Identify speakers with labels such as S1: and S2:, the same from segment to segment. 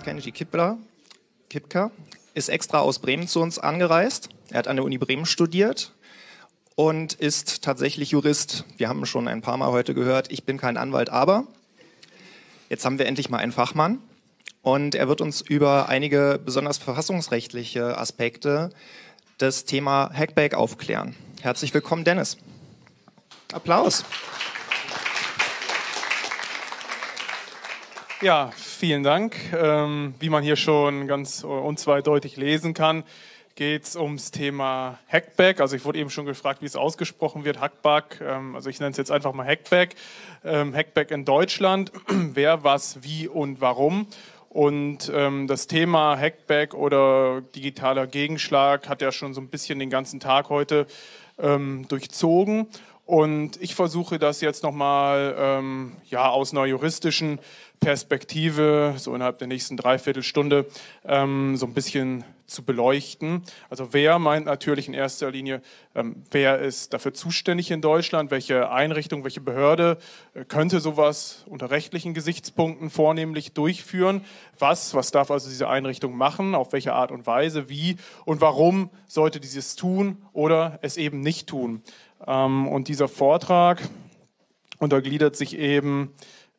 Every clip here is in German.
S1: Kenji Kipka ist extra aus Bremen zu uns angereist. Er hat an der Uni Bremen studiert und ist tatsächlich Jurist. Wir haben schon ein paar Mal heute gehört, ich bin kein Anwalt, aber jetzt haben wir endlich mal einen Fachmann und er wird uns über einige besonders verfassungsrechtliche Aspekte des Thema Hackback aufklären. Herzlich willkommen, Dennis. Applaus.
S2: Ja, vielen Dank. Wie man hier schon ganz unzweideutig lesen kann, geht es ums Thema Hackback. Also ich wurde eben schon gefragt, wie es ausgesprochen wird, Hackback. Also ich nenne es jetzt einfach mal Hackback. Hackback in Deutschland, wer, was, wie und warum. Und das Thema Hackback oder digitaler Gegenschlag hat ja schon so ein bisschen den ganzen Tag heute durchzogen. Und ich versuche das jetzt nochmal aus einer juristischen Perspektive, so innerhalb der nächsten Dreiviertelstunde, so ein bisschen zu beleuchten. Also wer meint natürlich in erster Linie, wer ist dafür zuständig in Deutschland, welche Einrichtung, welche Behörde könnte sowas unter rechtlichen Gesichtspunkten vornehmlich durchführen, was darf also diese Einrichtung machen, auf welche Art und Weise, wie und warum sollte dieses tun oder es eben nicht tun. Und dieser Vortrag untergliedert sich eben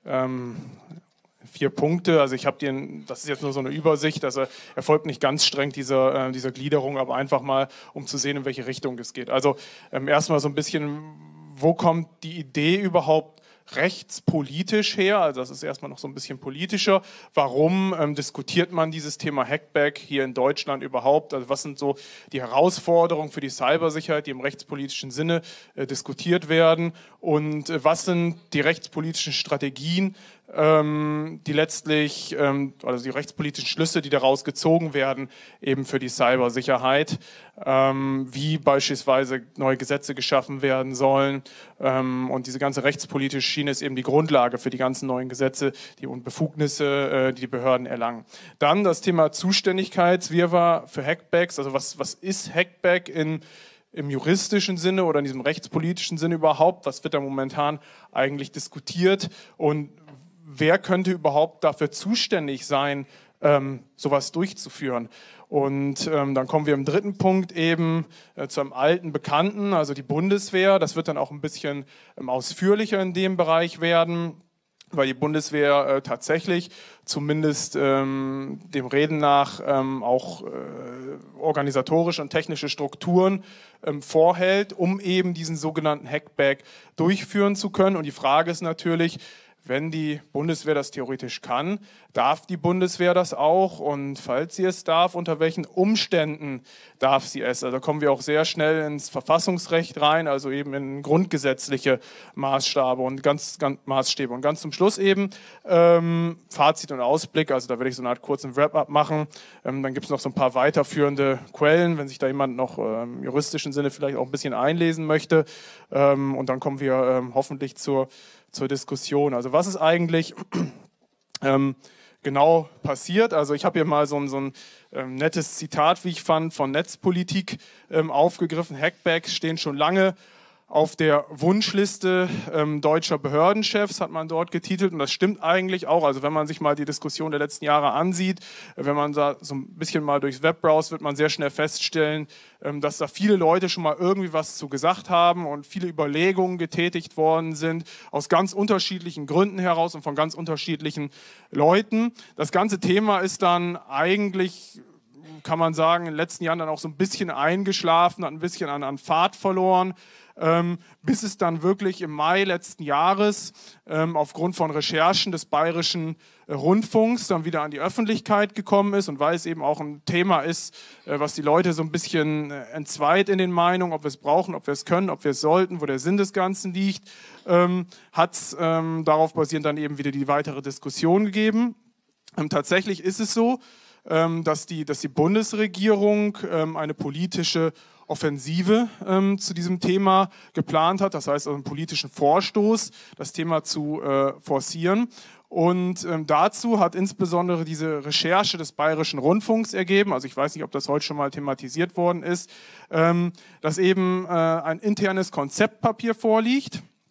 S2: 4 Punkte. Also ich habe das ist jetzt nur so eine Übersicht, also erfolgt nicht ganz streng dieser Gliederung, aber einfach mal, um zu sehen, in welche Richtung es geht. Also erstmal so ein bisschen, wo kommt die Idee überhaupt rechtspolitisch her? Also das ist erstmal noch so ein bisschen politischer. Warum diskutiert man dieses Thema Hackback hier in Deutschland überhaupt? Also was sind so die Herausforderungen für die Cybersicherheit, die im rechtspolitischen Sinne diskutiert werden? Und was sind die rechtspolitischen Strategien, die letztlich, also die rechtspolitischen Schlüsse, die daraus gezogen werden, eben für die Cybersicherheit, wie beispielsweise neue Gesetze geschaffen werden sollen. Und diese ganze rechtspolitische Schiene ist eben die Grundlage für die ganzen neuen Gesetze und Befugnisse, die die Behörden erlangen. Dann das Thema Zuständigkeitswirrwarr für Hackbacks. Also was ist Hackback im juristischen Sinne oder in diesem rechtspolitischen Sinne überhaupt? Was wird da momentan eigentlich diskutiert? Und wer könnte überhaupt dafür zuständig sein, sowas durchzuführen? Und dann kommen wir im 3. Punkt eben zu einem alten Bekannten, also die Bundeswehr. Das wird dann auch ein bisschen ausführlicher in dem Bereich werden, weil die Bundeswehr tatsächlich zumindest dem Reden nach auch organisatorische und technische Strukturen vorhält, um eben diesen sogenannten Hackback durchführen zu können. Und die Frage ist natürlich, wenn die Bundeswehr das theoretisch kann, darf die Bundeswehr das auch? Und falls sie es darf, unter welchen Umständen darf sie es? Also da kommen wir auch sehr schnell ins Verfassungsrecht rein, also eben in grundgesetzliche Maßstäbe und ganz Maßstäbe. Und ganz zum Schluss eben Fazit und Ausblick, also da werde ich so eine Art kurzen Wrap-up machen. Dann gibt es noch so ein paar weiterführende Quellen, wenn sich da jemand noch im juristischen Sinne vielleicht auch ein bisschen einlesen möchte. Und dann kommen wir hoffentlich zur Diskussion. Also was ist eigentlich genau passiert? Also ich habe hier mal so ein nettes Zitat, wie ich fand, von Netzpolitik aufgegriffen. Hackbacks stehen schon lange auf der Wunschliste deutscher Behördenchefs, hat man dort getitelt, und das stimmt eigentlich auch. Also wenn man sich mal die Diskussion der letzten Jahre ansieht, wenn man da so ein bisschen mal durchs Web browst, wird man sehr schnell feststellen, dass da viele Leute schon mal irgendwie was zu gesagt haben und viele Überlegungen getätigt worden sind, aus ganz unterschiedlichen Gründen heraus und von ganz unterschiedlichen Leuten. Das ganze Thema ist dann eigentlich, kann man sagen, in den letzten Jahren dann auch so ein bisschen eingeschlafen, hat ein bisschen an Fahrt verloren, bis es dann wirklich im Mai letzten Jahres aufgrund von Recherchen des Bayerischen Rundfunks dann wieder an die Öffentlichkeit gekommen ist, und weil es eben auch ein Thema ist, was die Leute so ein bisschen entzweit in den Meinungen, ob wir es brauchen, ob wir es können, ob wir es sollten, wo der Sinn des Ganzen liegt, hat es darauf basierend dann eben wieder die weitere Diskussion gegeben. Tatsächlich ist es so, dass die Bundesregierung eine politische Offensive zu diesem Thema geplant hat, das heißt also einen politischen Vorstoß, das Thema zu forcieren. Und dazu hat insbesondere diese Recherche des Bayerischen Rundfunks ergeben, also ich weiß nicht, ob das heute schon mal thematisiert worden ist, dass eben ein internes Konzeptpapier vorliegt,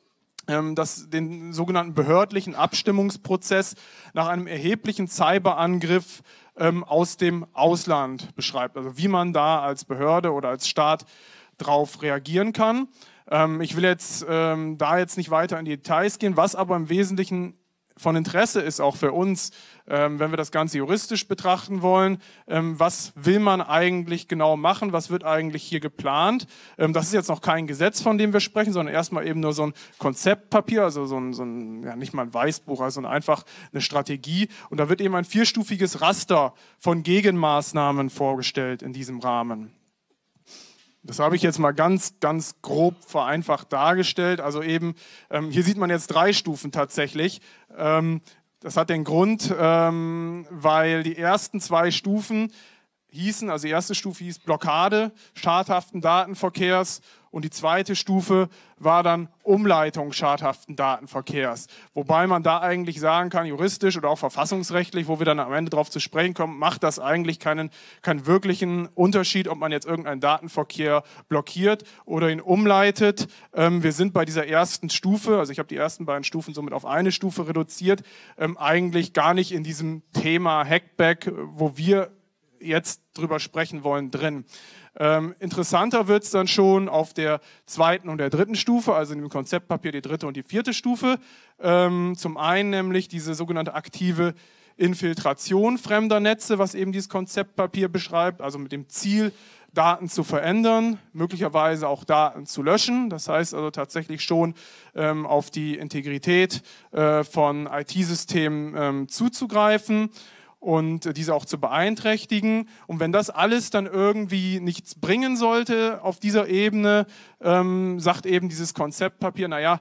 S2: den sogenannten behördlichen Abstimmungsprozess nach einem erheblichen Cyberangriff aus dem Ausland beschreibt. Also wie man da als Behörde oder als Staat drauf reagieren kann. Ich will jetzt da jetzt nicht weiter in die Details gehen, was aber im Wesentlichen von Interesse ist auch für uns, wenn wir das Ganze juristisch betrachten wollen, was will man eigentlich genau machen, was wird eigentlich hier geplant. Das ist jetzt noch kein Gesetz, von dem wir sprechen, sondern erstmal eben nur so ein Konzeptpapier, also so ein ja, nicht mal ein Weißbuch, also einfach eine Strategie. Und da wird eben ein 4-stufiges Raster von Gegenmaßnahmen vorgestellt in diesem Rahmen. Das habe ich jetzt mal ganz grob vereinfacht dargestellt. Also eben, hier sieht man jetzt 3 Stufen tatsächlich. Das hat den Grund, weil die ersten 2 Stufen hießen, also die erste Stufe hieß Blockade schadhaften Datenverkehrs und die zweite Stufe war dann Umleitung schadhaften Datenverkehrs. Wobei man da eigentlich sagen kann, juristisch oder auch verfassungsrechtlich, wo wir dann am Ende drauf zu sprechen kommen, macht das eigentlich keinen wirklichen Unterschied, ob man jetzt irgendeinen Datenverkehr blockiert oder ihn umleitet. Wir sind bei dieser ersten Stufe, also ich habe die ersten beiden Stufen somit auf eine Stufe reduziert, eigentlich gar nicht in diesem Thema Hackback, wo wir jetzt drüber sprechen wollen, drin. Interessanter wird es dann schon auf der 2. und der 3. Stufe, also in dem Konzeptpapier die 3. und die 4. Stufe. Zum einen nämlich diese sogenannte aktive Infiltration fremder Netze, was eben dieses Konzeptpapier beschreibt, also mit dem Ziel, Daten zu verändern, möglicherweise auch Daten zu löschen. Das heißt also tatsächlich schon auf die Integrität von IT-Systemen zuzugreifen und diese auch zu beeinträchtigen. Und wenn das alles dann irgendwie nichts bringen sollte auf dieser Ebene, sagt eben dieses Konzeptpapier, naja,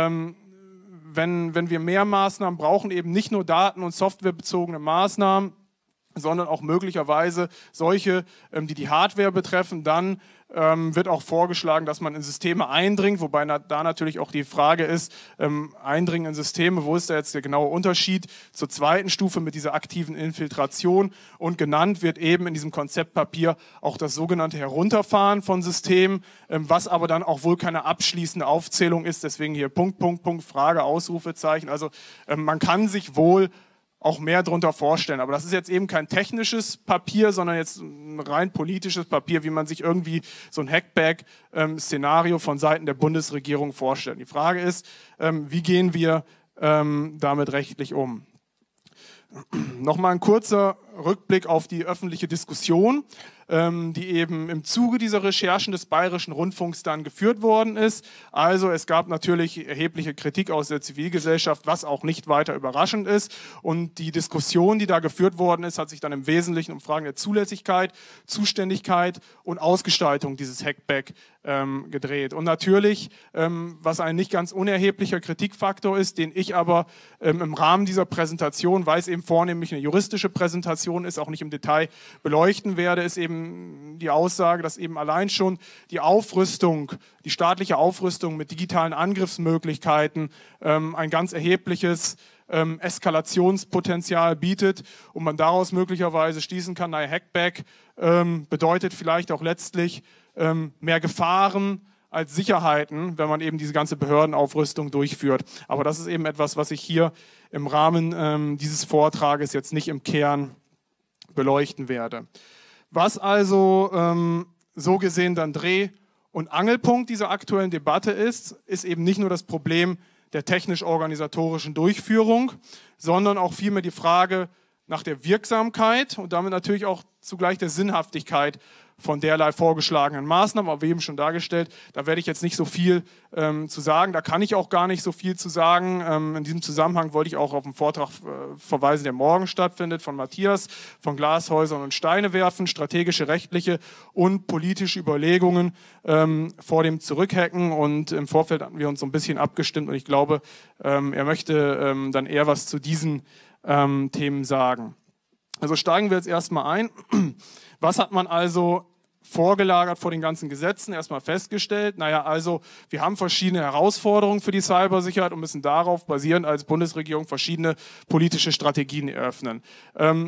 S2: wenn wir mehr Maßnahmen brauchen, eben nicht nur daten- und softwarebezogene Maßnahmen, sondern auch möglicherweise solche, die die Hardware betreffen, dann wird auch vorgeschlagen, dass man in Systeme eindringt, wobei da natürlich auch die Frage ist, Eindringen in Systeme, wo ist da jetzt der genaue Unterschied zur 2. Stufe mit dieser aktiven Infiltration? Und genannt wird eben in diesem Konzeptpapier auch das sogenannte Herunterfahren von Systemen, was aber dann auch wohl keine abschließende Aufzählung ist, deswegen hier Punkt, Frage, Ausrufezeichen. Also man kann sich wohl auch mehr darunter vorstellen. Aber das ist jetzt eben kein technisches Papier, sondern jetzt ein rein politisches Papier, wie man sich irgendwie so ein Hackback-Szenario von Seiten der Bundesregierung vorstellt. Die Frage ist, wie gehen wir damit rechtlich um? Nochmal ein kurzer Rückblick auf die öffentliche Diskussion, die eben im Zuge dieser Recherchen des Bayerischen Rundfunks dann geführt worden ist. Also es gab natürlich erhebliche Kritik aus der Zivilgesellschaft, was auch nicht weiter überraschend ist. Und die Diskussion, die da geführt worden ist, hat sich dann im Wesentlichen um Fragen der Zulässigkeit, Zuständigkeit und Ausgestaltung dieses Hackback gedreht. Und natürlich, was ein nicht ganz unerheblicher Kritikfaktor ist, den ich aber im Rahmen dieser Präsentation, weil es eben vornehmlich eine juristische Präsentation ist, auch nicht im Detail beleuchten werde, ist eben die Aussage, dass eben allein schon die Aufrüstung, die staatliche Aufrüstung mit digitalen Angriffsmöglichkeiten ein ganz erhebliches Eskalationspotenzial bietet und man daraus möglicherweise schließen kann, naja, Hackback bedeutet vielleicht auch letztlich mehr Gefahren als Sicherheiten, wenn man eben diese ganze Behördenaufrüstung durchführt. Aber das ist eben etwas, was ich hier im Rahmen dieses Vortrages jetzt nicht im Kern beleuchten werde. Was also so gesehen dann Dreh- und Angelpunkt dieser aktuellen Debatte ist eben nicht nur das Problem der technisch-organisatorischen Durchführung, sondern auch vielmehr die Frage nach der Wirksamkeit und damit natürlich auch zugleich der Sinnhaftigkeit von derlei vorgeschlagenen Maßnahmen, aber wie eben schon dargestellt, da werde ich jetzt nicht so viel zu sagen, da kann ich auch gar nicht so viel zu sagen. In diesem Zusammenhang wollte ich auch auf einen Vortrag verweisen, der morgen stattfindet, von Matthias, von Glashäusern und Steinewerfen, strategische, rechtliche und politische Überlegungen vor dem Zurückhacken, und im Vorfeld hatten wir uns so ein bisschen abgestimmt und ich glaube, er möchte dann eher was zu diesen Themen sagen. Also steigen wir jetzt erstmal ein. Was hat man also vorgelagert vor den ganzen Gesetzen? Erstmal festgestellt, naja, also wir haben verschiedene Herausforderungen für die Cybersicherheit und müssen darauf basierend als Bundesregierung verschiedene politische Strategien eröffnen.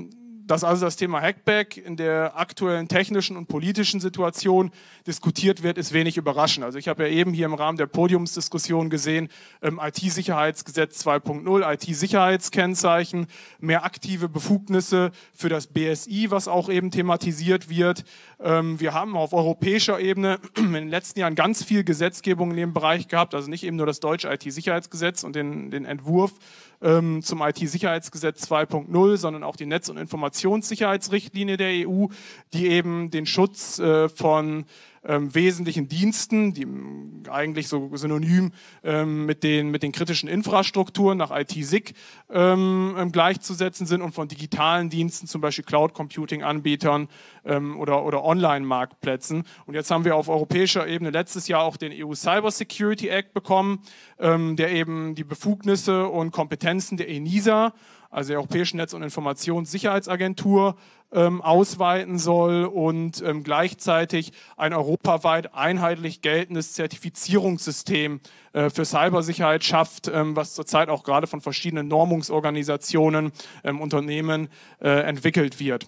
S2: Dass also das Thema Hackback in der aktuellen technischen und politischen Situation diskutiert wird, ist wenig überraschend. Also ich habe ja eben hier im Rahmen der Podiumsdiskussion gesehen, IT-Sicherheitsgesetz 2.0, IT-Sicherheitskennzeichen, mehr aktive Befugnisse für das BSI, was auch eben thematisiert wird. Wir haben auf europäischer Ebene in den letzten Jahren ganz viel Gesetzgebung in dem Bereich gehabt, also nicht eben nur das deutsche IT-Sicherheitsgesetz und den Entwurf zum IT-Sicherheitsgesetz 2.0, sondern auch die Netz- und Informationssicherheitsrichtlinie der EU, die eben den Schutz von wesentlichen Diensten, die eigentlich so synonym mit den kritischen Infrastrukturen nach IT-SIG gleichzusetzen sind und von digitalen Diensten, zum Beispiel Cloud-Computing-Anbietern oder Online-Marktplätzen. Und jetzt haben wir auf europäischer Ebene letztes Jahr auch den EU Cyber Security Act bekommen, der eben die Befugnisse und Kompetenzen der ENISA, also der Europäischen Netz- und Informationssicherheitsagentur, ausweiten soll und gleichzeitig ein europaweit einheitlich geltendes Zertifizierungssystem für Cybersicherheit schafft, was zurzeit auch gerade von verschiedenen Normungsorganisationen, Unternehmen entwickelt wird.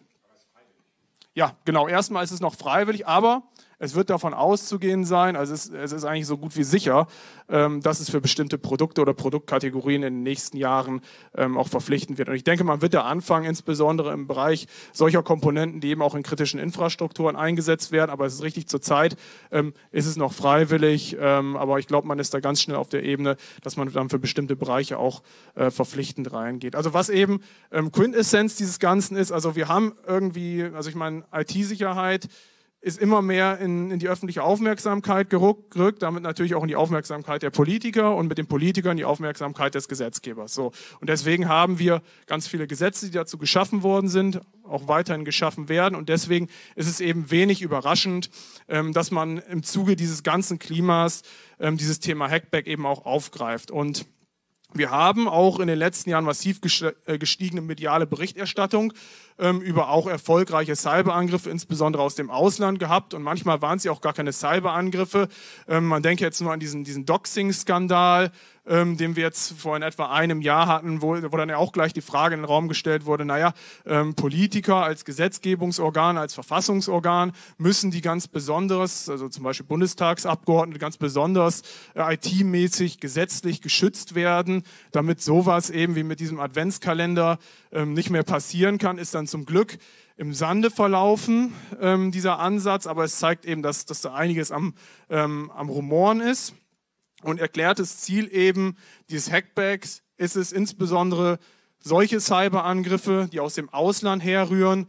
S2: Ja, genau, erstmal ist es noch freiwillig, aber es wird davon auszugehen sein, also es ist eigentlich so gut wie sicher, dass es für bestimmte Produkte oder Produktkategorien in den nächsten Jahren auch verpflichtend wird. Und ich denke, man wird da anfangen, insbesondere im Bereich solcher Komponenten, die eben auch in kritischen Infrastrukturen eingesetzt werden. Aber es ist richtig, zurzeit ist es noch freiwillig, aber ich glaube, man ist da ganz schnell auf der Ebene, dass man dann für bestimmte Bereiche auch verpflichtend reingeht. Also was eben Quintessenz dieses Ganzen ist, also wir haben irgendwie, also ich meine, IT-Sicherheit ist immer mehr in die öffentliche Aufmerksamkeit gerückt, damit natürlich auch in die Aufmerksamkeit der Politiker und mit den Politikern die Aufmerksamkeit des Gesetzgebers. So. Und deswegen haben wir ganz viele Gesetze, die dazu geschaffen worden sind, auch weiterhin geschaffen werden. Und deswegen ist es eben wenig überraschend, dass man im Zuge dieses ganzen Klimas dieses Thema Hackback eben auch aufgreift. Und wir haben auch in den letzten Jahren massiv gestiegene mediale Berichterstattung über auch erfolgreiche Cyberangriffe, insbesondere aus dem Ausland gehabt. Und manchmal waren es ja auch gar keine Cyberangriffe. Man denke jetzt nur an diesen Doxing-Skandal, den wir jetzt vor in etwa einem Jahr hatten, wo dann ja auch gleich die Frage in den Raum gestellt wurde, naja, Politiker als Gesetzgebungsorgan, als Verfassungsorgan müssen die ganz besonders, also zum Beispiel Bundestagsabgeordnete, ganz besonders IT-mäßig gesetzlich geschützt werden, damit sowas eben wie mit diesem Adventskalender nicht mehr passieren kann, ist dann zum Glück im Sande verlaufen, dieser Ansatz, aber es zeigt eben, dass da einiges am Rumoren ist. Und erklärtes Ziel eben dieses Hackbacks ist es insbesondere, solche Cyberangriffe, die aus dem Ausland herrühren,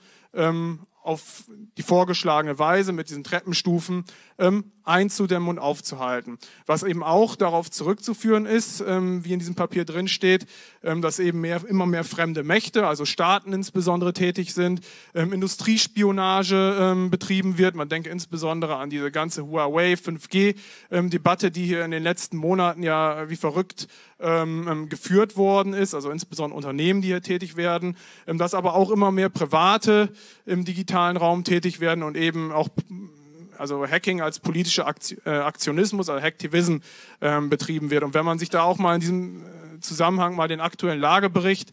S2: auf die vorgeschlagene Weise mit diesen Treppenstufen einzudämmen und aufzuhalten. Was eben auch darauf zurückzuführen ist, wie in diesem Papier drin steht, dass eben immer mehr fremde Mächte, also Staaten insbesondere tätig sind, Industriespionage betrieben wird. Man denke insbesondere an diese ganze Huawei 5G-Debatte, die hier in den letzten Monaten ja wie verrückt geführt worden ist, also insbesondere Unternehmen, die hier tätig werden, dass aber auch immer mehr Private im digitalen Raum tätig werden und eben auch also Hacking als politischer Aktionismus, also Hacktivism betrieben wird. Und wenn man sich da auch mal in diesem Zusammenhang mal den aktuellen Lagebericht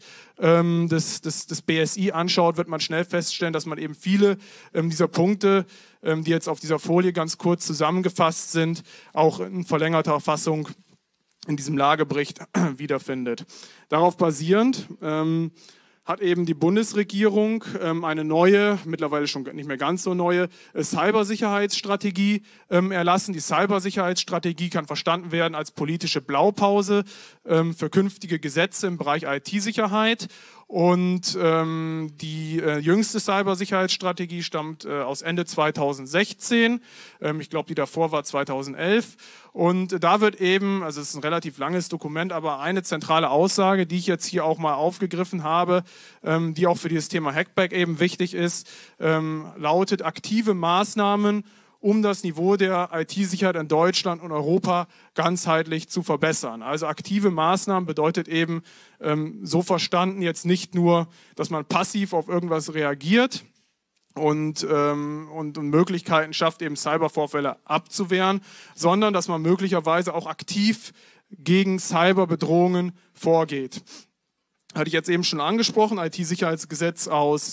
S2: des BSI anschaut, wird man schnell feststellen, dass man eben viele dieser Punkte, die jetzt auf dieser Folie ganz kurz zusammengefasst sind, auch in verlängerter Fassung in diesem Lagebericht wiederfindet. Darauf basierend hat eben die Bundesregierung eine neue, mittlerweile schon nicht mehr ganz so neue, Cybersicherheitsstrategie erlassen. Die Cybersicherheitsstrategie kann verstanden werden als politische Blaupause für künftige Gesetze im Bereich IT-Sicherheit. Und die jüngste Cybersicherheitsstrategie stammt aus Ende 2016. Ich glaube, die davor war 2011. Und da wird eben, also es ist ein relativ langes Dokument, aber eine zentrale Aussage, die ich jetzt hier auch mal aufgegriffen habe, die auch für dieses Thema Hackback eben wichtig ist, lautet: aktive Maßnahmen, um das Niveau der IT-Sicherheit in Deutschland und Europa ganzheitlich zu verbessern. Also aktive Maßnahmen bedeutet eben so verstanden jetzt nicht nur, dass man passiv auf irgendwas reagiert und Möglichkeiten schafft, eben Cybervorfälle abzuwehren, sondern dass man möglicherweise auch aktiv gegen Cyberbedrohungen vorgeht. hatte ich jetzt eben schon angesprochen, IT-Sicherheitsgesetz aus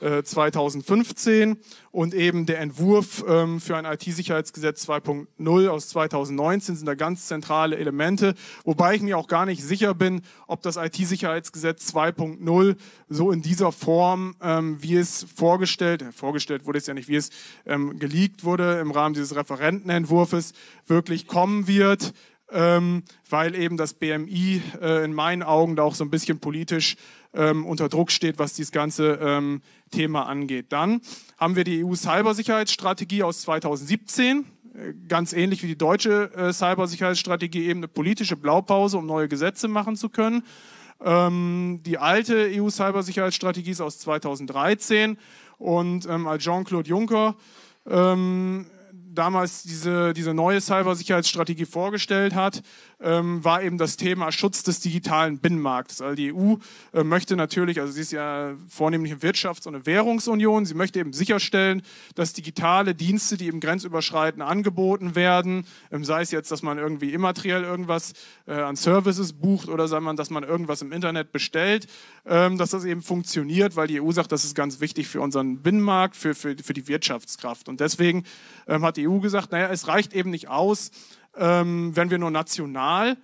S2: 2015 und eben der Entwurf für ein IT-Sicherheitsgesetz 2.0 aus 2019 sind da ganz zentrale Elemente, wobei ich mir auch gar nicht sicher bin, ob das IT-Sicherheitsgesetz 2.0 so in dieser Form, wie es vorgestellt wurde es ja nicht, wie es geleakt wurde im Rahmen dieses Referentenentwurfs, wirklich kommen wird. Weil eben das BMI in meinen Augen da auch so ein bisschen politisch unter Druck steht, was dieses ganze Thema angeht. Dann haben wir die EU-Cybersicherheitsstrategie aus 2017, ganz ähnlich wie die deutsche Cybersicherheitsstrategie, eben eine politische Blaupause, um neue Gesetze machen zu können. Die alte EU-Cybersicherheitsstrategie ist aus 2013 und als Jean-Claude Juncker damals diese neue Cybersicherheitsstrategie vorgestellt hat, war eben das Thema Schutz des digitalen Binnenmarktes. Also die EU möchte natürlich, also sie ist ja vornehmlich eine Wirtschafts- und eine Währungsunion, sie möchte eben sicherstellen, dass digitale Dienste, die eben grenzüberschreitend angeboten werden, sei es jetzt, dass man irgendwie immateriell irgendwas an Services bucht oder dass man irgendwas im Internet bestellt, dass das eben funktioniert, weil die EU sagt, das ist ganz wichtig für unseren Binnenmarkt, für die Wirtschaftskraft. Und deswegen hat die EU gesagt, naja, es reicht eben nicht aus, wenn wir nur national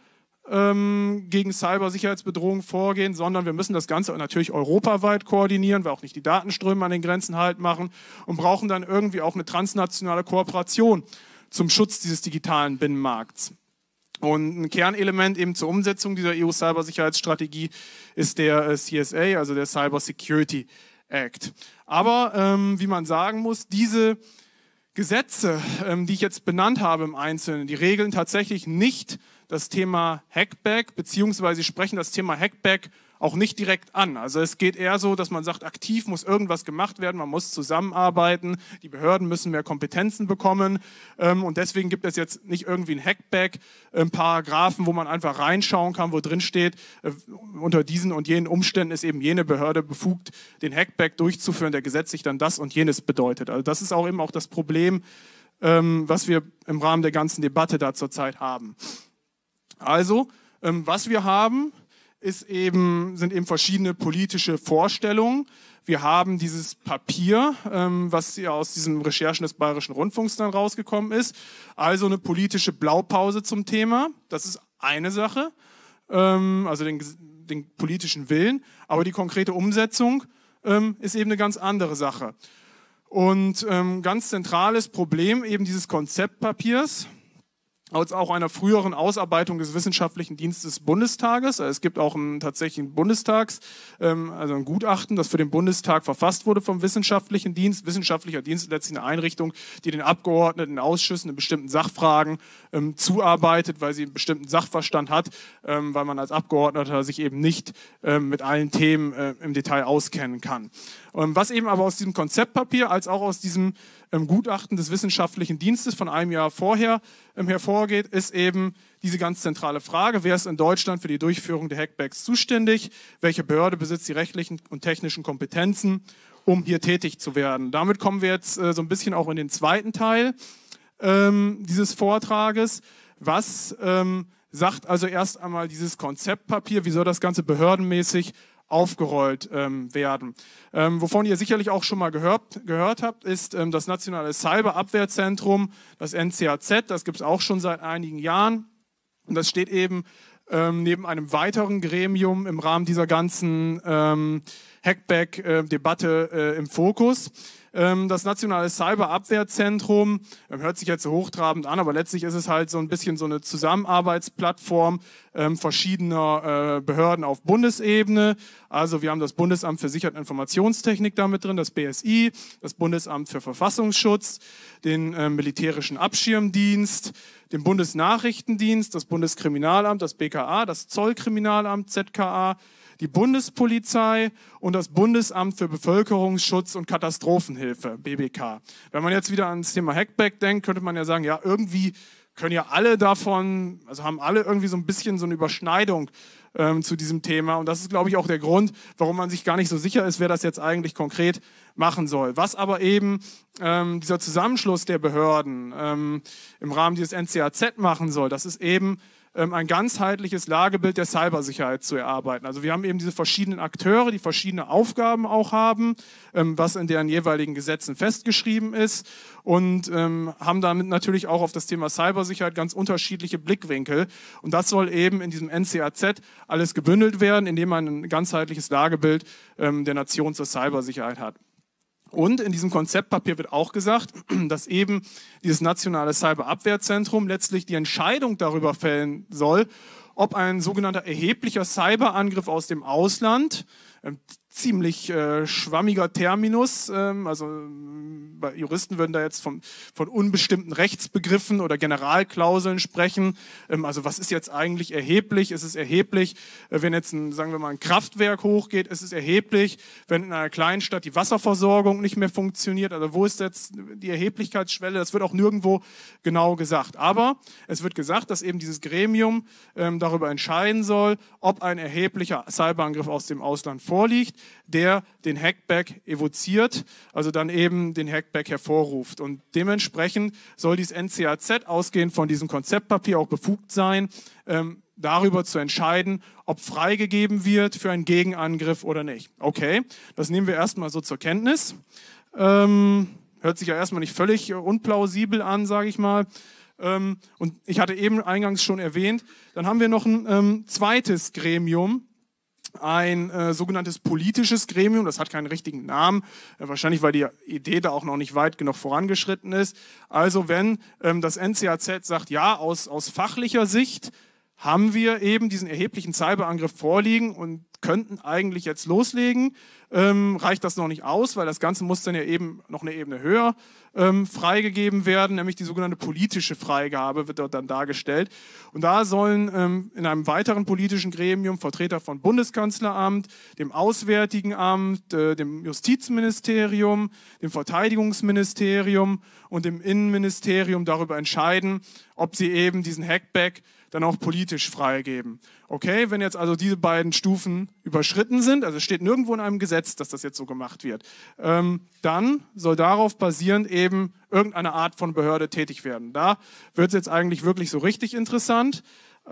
S2: gegen Cybersicherheitsbedrohungen vorgehen, sondern wir müssen das Ganze natürlich europaweit koordinieren, weil auch nicht die Datenströme an den Grenzen halt machen und brauchen dann irgendwie auch eine transnationale Kooperation zum Schutz dieses digitalen Binnenmarkts. Und ein Kernelement eben zur Umsetzung dieser EU-Cybersicherheitsstrategie ist der CSA, also der Cyber Security Act. Aber wie man sagen muss, diese Gesetze, die ich jetzt benannt habe im Einzelnen, die regeln tatsächlich nicht das Thema Hackback, beziehungsweise sie sprechen das Thema Hackback auch nicht direkt an. Also es geht eher so, dass man sagt, aktiv muss irgendwas gemacht werden, man muss zusammenarbeiten, die Behörden müssen mehr Kompetenzen bekommen und deswegen gibt es jetzt nicht irgendwie ein Hackback-Paragraphen, wo man einfach reinschauen kann, wo drin steht, unter diesen und jenen Umständen ist eben jene Behörde befugt, den Hackback durchzuführen, der gesetzlich dann das und jenes bedeutet. Also das ist auch eben auch das Problem, was wir im Rahmen der ganzen Debatte da zurzeit haben. Also, was wir haben, sind eben verschiedene politische Vorstellungen. Wir haben dieses Papier, was ja aus diesen Recherchen des Bayerischen Rundfunks dann rausgekommen ist. Also eine politische Blaupause zum Thema. Das ist eine Sache, also den politischen Willen. Aber die konkrete Umsetzung ist eben eine ganz andere Sache. Und ganz zentrales Problem eben dieses Konzeptpapiers, als auch einer früheren Ausarbeitung des Wissenschaftlichen Dienstes des Bundestages. Es gibt auch tatsächlich ein also ein Gutachten, das für den Bundestag verfasst wurde vom Wissenschaftlichen Dienst. Wissenschaftlicher Dienst ist letztlich eine Einrichtung, die den Abgeordneten in Ausschüssen in bestimmten Sachfragen zuarbeitet, weil sie einen bestimmten Sachverstand hat, weil man als Abgeordneter sich eben nicht mit allen Themen im Detail auskennen kann. Was eben aber aus diesem Konzeptpapier als auch aus diesem Gutachten des Wissenschaftlichen Dienstes von einem Jahr vorher hervorgeht, ist eben diese ganz zentrale Frage, wer ist in Deutschland für die Durchführung der Hackbacks zuständig, welche Behörde besitzt die rechtlichen und technischen Kompetenzen, um hier tätig zu werden. Damit kommen wir jetzt so ein bisschen auch in den zweiten Teil dieses Vortrages. Was sagt also erst einmal dieses Konzeptpapier, wie soll das Ganze behördenmäßig aufgerollt werden. Wovon ihr sicherlich auch schon mal gehört habt, ist das Nationale Cyberabwehrzentrum, das NCAZ, das gibt es auch schon seit einigen Jahren. Und das steht eben neben einem weiteren Gremium im Rahmen dieser ganzen Hackback-Debatte im Fokus. Das Nationale Cyberabwehrzentrum hört sich jetzt so hochtrabend an, aber letztlich ist es halt so ein bisschen so eine Zusammenarbeitsplattform verschiedener Behörden auf Bundesebene. Also wir haben das Bundesamt für Sicherheit und Informationstechnik damit drin, das BSI, das Bundesamt für Verfassungsschutz, den militärischen Abschirmdienst, den Bundesnachrichtendienst, das Bundeskriminalamt, das BKA, das Zollkriminalamt, ZKA, die Bundespolizei und das Bundesamt für Bevölkerungsschutz und Katastrophenhilfe, BBK. Wenn man jetzt wieder ans Thema Hackback denkt, könnte man ja sagen, ja, irgendwie können ja alle davon, also haben alle irgendwie so ein bisschen so eine Überschneidung zu diesem Thema. Und das ist, glaube ich, auch der Grund, warum man sich gar nicht so sicher ist, wer das jetzt eigentlich konkret machen soll. Was aber eben dieser Zusammenschluss der Behörden im Rahmen dieses NCAZ machen soll, das ist eben ein ganzheitliches Lagebild der Cybersicherheit zu erarbeiten. Also wir haben eben diese verschiedenen Akteure, die verschiedene Aufgaben auch haben, was in deren jeweiligen Gesetzen festgeschrieben ist und haben damit natürlich auch auf das Thema Cybersicherheit ganz unterschiedliche Blickwinkel. Und das soll eben in diesem NCAZ alles gebündelt werden, indem man ein ganzheitliches Lagebild der Nation zur Cybersicherheit hat. Und in diesem Konzeptpapier wird auch gesagt, dass eben dieses nationale Cyberabwehrzentrum letztlich die Entscheidung darüber fällen soll, ob ein sogenannter erheblicher Cyberangriff aus dem Ausland, ziemlich schwammiger Terminus, Juristen würden da jetzt von unbestimmten Rechtsbegriffen oder Generalklauseln sprechen. Also was ist jetzt eigentlich erheblich? Ist es erheblich, wenn jetzt sagen wir mal ein Kraftwerk hochgeht? Ist es erheblich, wenn in einer kleinen Stadt die Wasserversorgung nicht mehr funktioniert? Also wo ist jetzt die Erheblichkeitsschwelle? Das wird auch nirgendwo genau gesagt. Aber es wird gesagt, dass eben dieses Gremium darüber entscheiden soll, ob ein erheblicher Cyberangriff aus dem Ausland vorliegt, der den Hackback evoziert, also dann eben den Hackback hervorruft. Und dementsprechend soll dieses NCAZ ausgehend von diesem Konzeptpapier auch befugt sein, darüber zu entscheiden, ob freigegeben wird für einen Gegenangriff oder nicht. Okay, das nehmen wir erstmal so zur Kenntnis. Hört sich ja erstmal nicht völlig unplausibel an, sage ich mal. Und ich hatte eben eingangs schon erwähnt, dann haben wir noch ein zweites Gremium, ein sogenanntes politisches Gremium, das hat keinen richtigen Namen, wahrscheinlich weil die Idee da auch noch nicht weit genug vorangeschritten ist. Also wenn das NCAZ sagt, ja, aus fachlicher Sicht haben wir eben diesen erheblichen Cyberangriff vorliegen und könnten eigentlich jetzt loslegen, reicht das noch nicht aus, weil das Ganze muss dann ja eben noch eine Ebene höher freigegeben werden, nämlich die sogenannte politische Freigabe wird dort dann dargestellt. Und da sollen in einem weiteren politischen Gremium Vertreter von Bundeskanzleramt, dem Auswärtigen Amt, dem Justizministerium, dem Verteidigungsministerium und dem Innenministerium darüber entscheiden, ob sie eben diesen Hackback dann auch politisch freigeben. Okay, wenn jetzt also diese beiden Stufen überschritten sind, also es steht nirgendwo in einem Gesetz, dass das jetzt so gemacht wird, dann soll darauf basierend eben irgendeine Art von Behörde tätig werden. Da wird es jetzt eigentlich wirklich so richtig interessant,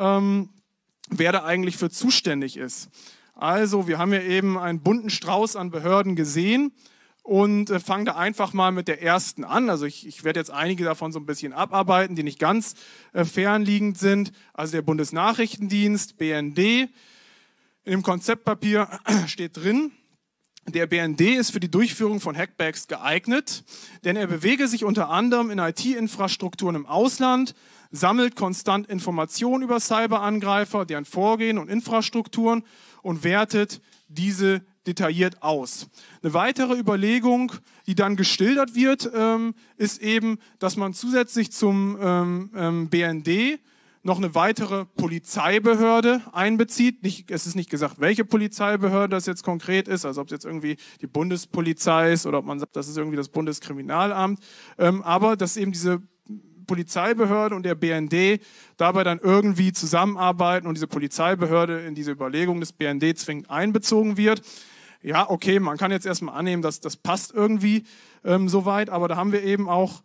S2: wer da eigentlich für zuständig ist. Also wir haben ja eben einen bunten Strauß an Behörden gesehen, und fange da einfach mal mit der ersten an. Also ich werde jetzt einige davon so ein bisschen abarbeiten, die nicht ganz fernliegend sind. Also der Bundesnachrichtendienst, BND. In dem Konzeptpapier steht drin, der BND ist für die Durchführung von Hackbacks geeignet, denn er bewege sich unter anderem in IT-Infrastrukturen im Ausland, sammelt konstant Informationen über Cyberangreifer, deren Vorgehen und Infrastrukturen und wertet diese detailliert aus. Eine weitere Überlegung, die dann geschildert wird, ist eben, dass man zusätzlich zum BND noch eine weitere Polizeibehörde einbezieht. Es ist nicht gesagt, welche Polizeibehörde das jetzt konkret ist, also ob es jetzt irgendwie die Bundespolizei ist oder ob man sagt, das ist irgendwie das Bundeskriminalamt. Aber dass eben diese Polizeibehörde und der BND dabei dann irgendwie zusammenarbeiten und diese Polizeibehörde in diese Überlegung des BND zwingend einbezogen wird. Ja, okay, man kann jetzt erstmal annehmen, dass das passt irgendwie soweit, aber da haben wir eben auch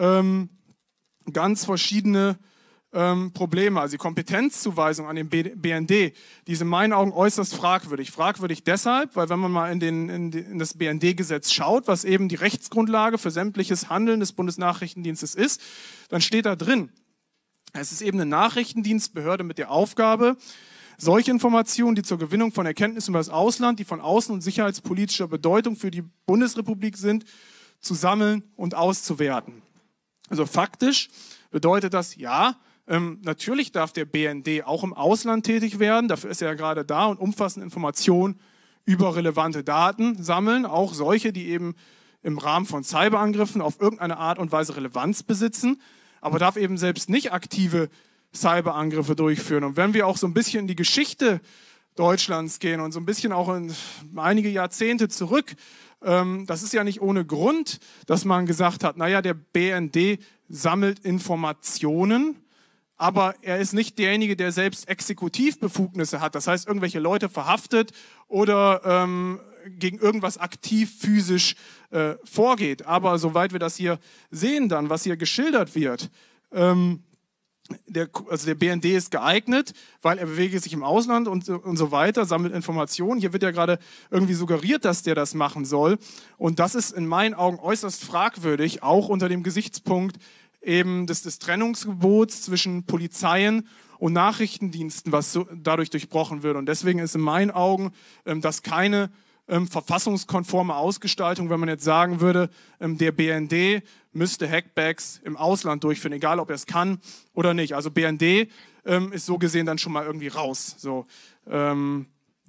S2: ganz verschiedene Probleme. Also die Kompetenzzuweisung an den BND, die ist in meinen Augen äußerst fragwürdig. Fragwürdig deshalb, weil wenn man mal in das BND-Gesetz schaut, was eben die Rechtsgrundlage für sämtliches Handeln des Bundesnachrichtendienstes ist, dann steht da drin, es ist eben eine Nachrichtendienstbehörde mit der Aufgabe, solche Informationen, die zur Gewinnung von Erkenntnissen über das Ausland, die von außen- und sicherheitspolitischer Bedeutung für die Bundesrepublik sind, zu sammeln und auszuwerten. Also faktisch bedeutet das, ja, natürlich darf der BND auch im Ausland tätig werden, dafür ist er ja gerade da und umfassende Informationen über relevante Daten sammeln, auch solche, die eben im Rahmen von Cyberangriffen auf irgendeine Art und Weise Relevanz besitzen, aber darf eben selbst nicht aktive Cyberangriffe durchführen. Und wenn wir auch so ein bisschen in die Geschichte Deutschlands gehen und so ein bisschen auch in einige Jahrzehnte zurück, das ist ja nicht ohne Grund, dass man gesagt hat, naja, der BND sammelt Informationen, aber er ist nicht derjenige, der selbst Exekutivbefugnisse hat. Das heißt, irgendwelche Leute verhaftet oder gegen irgendwas aktiv physisch vorgeht. Aber soweit wir das hier sehen dann, was hier geschildert wird, also der BND ist geeignet, weil er bewegt sich im Ausland und so weiter, sammelt Informationen. Hier wird ja gerade irgendwie suggeriert, dass der das machen soll. Und das ist in meinen Augen äußerst fragwürdig, auch unter dem Gesichtspunkt eben des Trennungsgebots zwischen Polizeien und Nachrichtendiensten, was dadurch durchbrochen wird. Und deswegen ist in meinen Augen das keine verfassungskonforme Ausgestaltung, wenn man jetzt sagen würde, der BND müsste Hackbacks im Ausland durchführen, egal ob er es kann oder nicht. Also BND ist so gesehen dann schon mal irgendwie raus. So, dann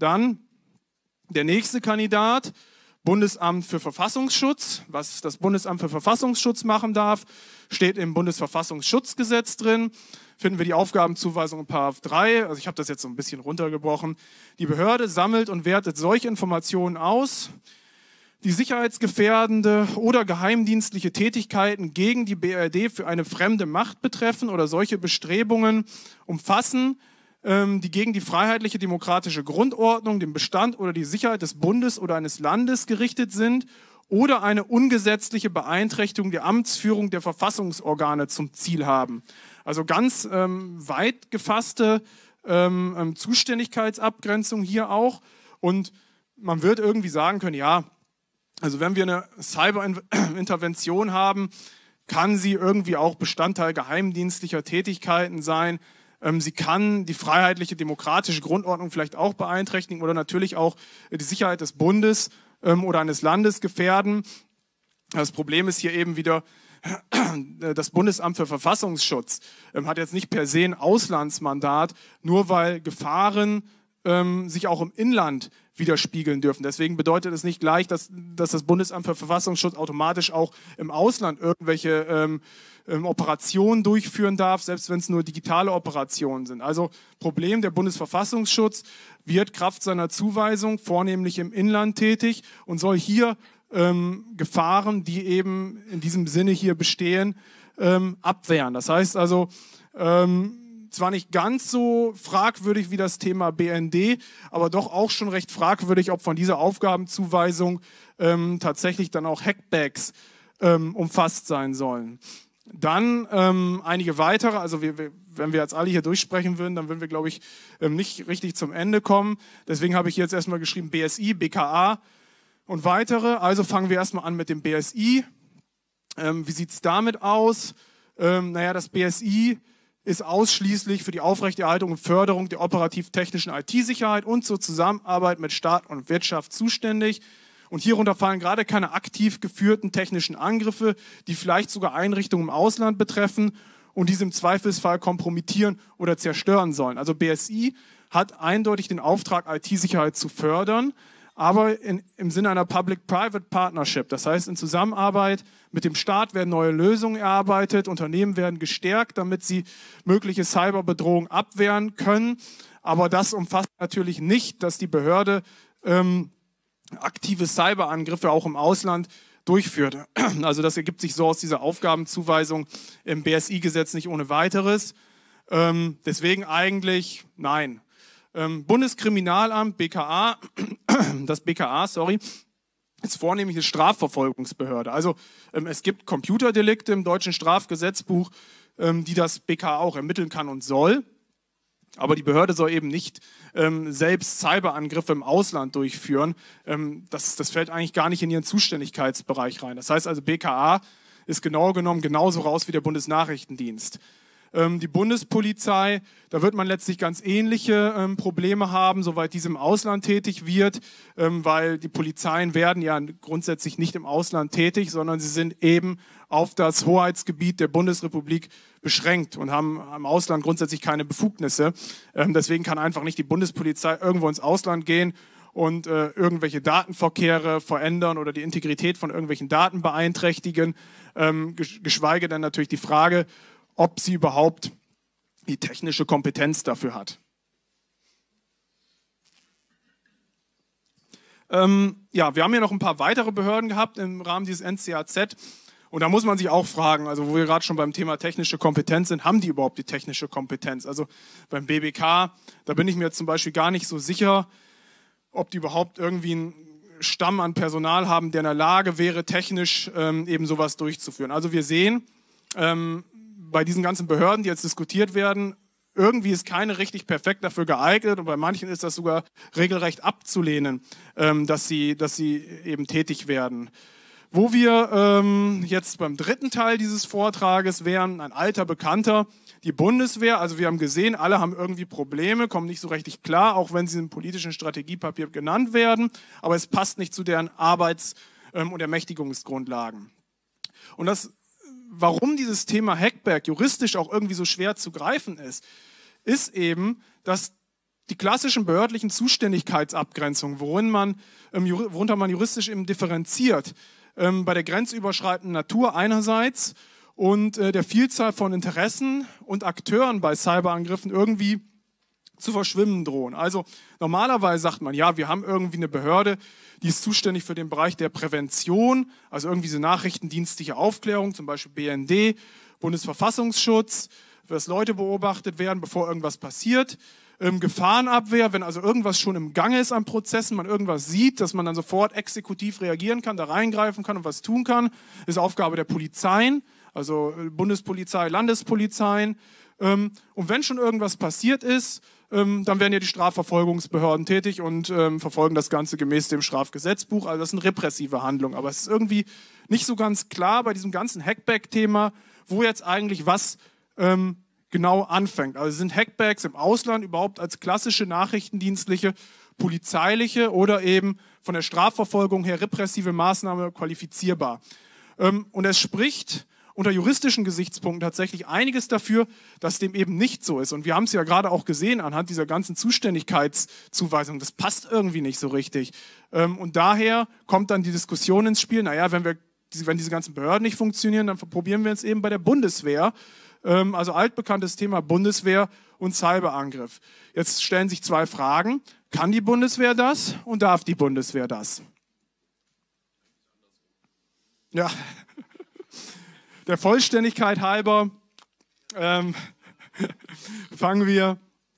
S2: der nächste Kandidat, Bundesamt für Verfassungsschutz. Was das Bundesamt für Verfassungsschutz machen darf, steht im Bundesverfassungsschutzgesetz drin. Finden wir die Aufgabenzuweisung in § 3. Also ich habe das jetzt so ein bisschen runtergebrochen. Die Behörde sammelt und wertet solche Informationen aus, die sicherheitsgefährdende oder geheimdienstliche Tätigkeiten gegen die BRD für eine fremde Macht betreffen oder solche Bestrebungen umfassen, die gegen die freiheitliche demokratische Grundordnung, den Bestand oder die Sicherheit des Bundes oder eines Landes gerichtet sind oder eine ungesetzliche Beeinträchtigung der Amtsführung der Verfassungsorgane zum Ziel haben. Also ganz weit gefasste Zuständigkeitsabgrenzung hier auch. Und man wird irgendwie sagen können, ja, also wenn wir eine Cyberintervention haben, kann sie irgendwie auch Bestandteil geheimdienstlicher Tätigkeiten sein. Sie kann die freiheitliche demokratische Grundordnung vielleicht auch beeinträchtigen oder natürlich auch die Sicherheit des Bundes oder eines Landes gefährden. Das Problem ist hier eben wieder, das Bundesamt für Verfassungsschutz hat jetzt nicht per se ein Auslandsmandat, nur weil Gefahren sich auch im Inland widerspiegeln dürfen. Deswegen bedeutet es nicht gleich, dass das Bundesamt für Verfassungsschutz automatisch auch im Ausland irgendwelche Operationen durchführen darf, selbst wenn es nur digitale Operationen sind. Also Problem, der Bundesverfassungsschutz wird Kraft seiner Zuweisung vornehmlich im Inland tätig und soll hier Gefahren, die eben in diesem Sinne hier bestehen, abwehren. Das heißt also, zwar nicht ganz so fragwürdig wie das Thema BND, aber doch auch schon recht fragwürdig, ob von dieser Aufgabenzuweisung tatsächlich dann auch Hackbacks umfasst sein sollen. Dann einige weitere, also wenn wir jetzt alle hier durchsprechen würden, dann würden wir, glaube ich, nicht richtig zum Ende kommen. Deswegen habe ich jetzt erstmal geschrieben BSI, BKA und weitere. Also fangen wir erstmal an mit dem BSI. Wie sieht es damit aus? Naja, das BSI ist ausschließlich für die Aufrechterhaltung und Förderung der operativ-technischen IT-Sicherheit und zur Zusammenarbeit mit Staat und Wirtschaft zuständig. Und hierunter fallen gerade keine aktiv geführten technischen Angriffe, die vielleicht sogar Einrichtungen im Ausland betreffen und diese im Zweifelsfall kompromittieren oder zerstören sollen. Also BSI hat eindeutig den Auftrag, IT-Sicherheit zu fördern, aber im Sinne einer Public-Private Partnership. Das heißt, in Zusammenarbeit mit dem Staat werden neue Lösungen erarbeitet, Unternehmen werden gestärkt, damit sie mögliche Cyberbedrohungen abwehren können. Aber das umfasst natürlich nicht, dass die Behörde aktive Cyberangriffe auch im Ausland durchführt. Also das ergibt sich so aus dieser Aufgabenzuweisung im BSI-Gesetz nicht ohne weiteres. Deswegen eigentlich nein. Bundeskriminalamt, BKA, das BKA, ist vornehmlich eine Strafverfolgungsbehörde. Also es gibt Computerdelikte im deutschen Strafgesetzbuch, die das BKA auch ermitteln kann und soll. Aber die Behörde soll eben nicht selbst Cyberangriffe im Ausland durchführen. Das fällt eigentlich gar nicht in ihren Zuständigkeitsbereich rein. Das heißt also, BKA ist genau genommen genauso raus wie der Bundesnachrichtendienst. Die Bundespolizei, da wird man letztlich ganz ähnliche Probleme haben, soweit diese im Ausland tätig wird, weil die Polizeien werden ja grundsätzlich nicht im Ausland tätig, sondern sie sind eben auf das Hoheitsgebiet der Bundesrepublik beschränkt und haben im Ausland grundsätzlich keine Befugnisse. Deswegen kann einfach nicht die Bundespolizei irgendwo ins Ausland gehen und irgendwelche Datenverkehre verändern oder die Integrität von irgendwelchen Daten beeinträchtigen, geschweige denn natürlich die Frage, ob sie überhaupt die technische Kompetenz dafür hat. Ja, wir haben hier noch ein paar weitere Behörden gehabt im Rahmen dieses NCAZ. Und da muss man sich auch fragen, also wo wir gerade schon beim Thema technische Kompetenz sind, haben die überhaupt die technische Kompetenz? Also beim BBK, da bin ich mir zum Beispiel gar nicht so sicher, ob die überhaupt irgendwie einen Stamm an Personal haben, der in der Lage wäre, technisch eben sowas durchzuführen. Also wir sehen, bei diesen ganzen Behörden, die jetzt diskutiert werden, irgendwie ist keine richtig perfekt dafür geeignet und bei manchen ist das sogar regelrecht abzulehnen, dass sie eben tätig werden. Wo wir jetzt beim dritten Teil dieses Vortrages wären, ein alter Bekannter, die Bundeswehr. Also wir haben gesehen, alle haben irgendwie Probleme, kommen nicht so richtig klar, auch wenn sie im politischen Strategiepapier genannt werden, aber es passt nicht zu deren Arbeits- und Ermächtigungsgrundlagen. Und warum dieses Thema Hackback juristisch auch irgendwie so schwer zu greifen ist eben, dass die klassischen behördlichen Zuständigkeitsabgrenzungen, worunter man juristisch eben differenziert, bei der grenzüberschreitenden Natur einerseits und der Vielzahl von Interessen und Akteuren bei Cyberangriffen irgendwie zu verschwimmen drohen. Also normalerweise sagt man, ja, wir haben irgendwie eine Behörde, die ist zuständig für den Bereich der Prävention, also irgendwie diese nachrichtendienstliche Aufklärung, zum Beispiel BND, Bundesverfassungsschutz, dass Leute beobachtet werden, bevor irgendwas passiert. Gefahrenabwehr, wenn also irgendwas schon im Gange ist an Prozessen, man irgendwas sieht, dass man dann sofort exekutiv reagieren kann, da reingreifen kann und was tun kann, ist Aufgabe der Polizeien, also Bundespolizei, Landespolizeien. Und wenn schon irgendwas passiert ist, dann werden ja die Strafverfolgungsbehörden tätig und verfolgen das Ganze gemäß dem Strafgesetzbuch. Also das sind repressive Handlungen. Aber es ist irgendwie nicht so ganz klar bei diesem ganzen Hackback-Thema, wo jetzt eigentlich was genau anfängt. Also sind Hackbacks im Ausland überhaupt als klassische nachrichtendienstliche, polizeiliche oder eben von der Strafverfolgung her repressive Maßnahme qualifizierbar? Und es spricht unter juristischen Gesichtspunkten tatsächlich einiges dafür, dass dem eben nicht so ist. Und wir haben es ja gerade auch gesehen anhand dieser ganzen Zuständigkeitszuweisung. Das passt irgendwie nicht so richtig. Und daher kommt dann die Diskussion ins Spiel, naja, wenn diese ganzen Behörden nicht funktionieren, dann probieren wir es eben bei der Bundeswehr. Also altbekanntes Thema Bundeswehr und Cyberangriff. Jetzt stellen sich zwei Fragen. Kann die Bundeswehr das und darf die Bundeswehr das? Ja, der Vollständigkeit halber fangen wir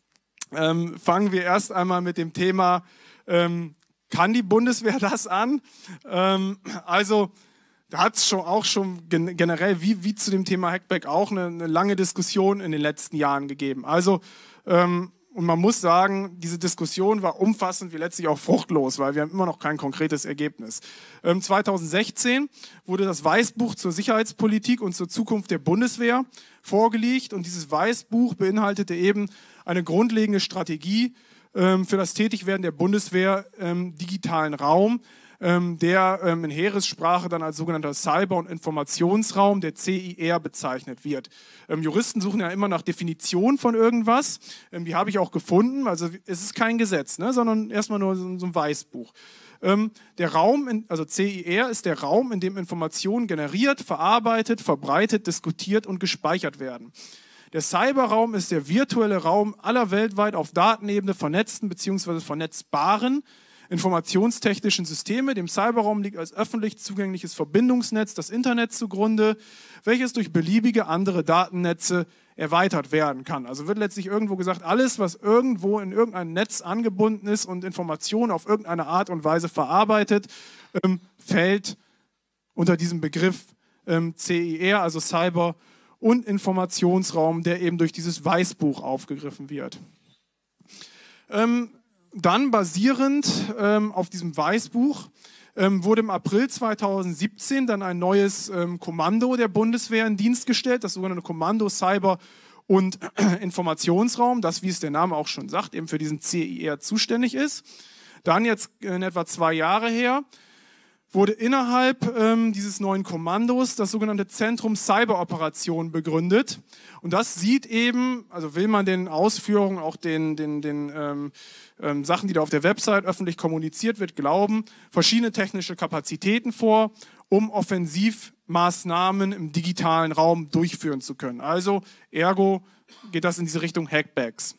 S2: erst einmal mit dem Thema, kann die Bundeswehr das an? Also da hat es auch schon generell, wie zu dem Thema Hackback auch, eine lange Diskussion in den letzten Jahren gegeben. Also, und man muss sagen, diese Diskussion war umfassend wie letztlich auch fruchtlos, weil wir haben immer noch kein konkretes Ergebnis. 2016 wurde das Weißbuch zur Sicherheitspolitik und zur Zukunft der Bundeswehr vorgelegt und dieses Weißbuch beinhaltete eben eine grundlegende Strategie für das Tätigwerden der Bundeswehr im digitalen Raum, der in Heeressprache dann als sogenannter Cyber- und Informationsraum, der CIR, bezeichnet wird. Juristen suchen ja immer nach Definition von irgendwas. Die habe ich auch gefunden. Also es ist kein Gesetz, ne, sondern erstmal nur so ein Weißbuch. Der Raum, also CIR, ist der Raum, in dem Informationen generiert, verarbeitet, verbreitet, diskutiert und gespeichert werden. Der Cyberraum ist der virtuelle Raum aller weltweit auf Datenebene vernetzten bzw. vernetzbaren informationstechnischen Systeme. Dem Cyberraum liegt als öffentlich zugängliches Verbindungsnetz das Internet zugrunde, welches durch beliebige andere Datennetze erweitert werden kann. Also wird letztlich irgendwo gesagt, alles, was irgendwo in irgendein Netz angebunden ist und Informationen auf irgendeine Art und Weise verarbeitet, fällt unter diesem Begriff CIR, also Cyber- und Informationsraum, der eben durch dieses Weißbuch aufgegriffen wird. Dann basierend auf diesem Weißbuch wurde im April 2017 dann ein neues Kommando der Bundeswehr in Dienst gestellt, das sogenannte Kommando Cyber- und Informationsraum, das, wie es der Name auch schon sagt, eben für diesen CIR zuständig ist. Dann jetzt in etwa 2 Jahre her wurde innerhalb dieses neuen Kommandos das sogenannte Zentrum Cyberoperation begründet. Und das sieht eben, also will man den Ausführungen, auch den Sachen, die da auf der Website öffentlich kommuniziert wird, glauben, verschiedene technische Kapazitäten vor, um Offensivmaßnahmen im digitalen Raum durchführen zu können. Also ergo geht das in diese Richtung Hackbacks.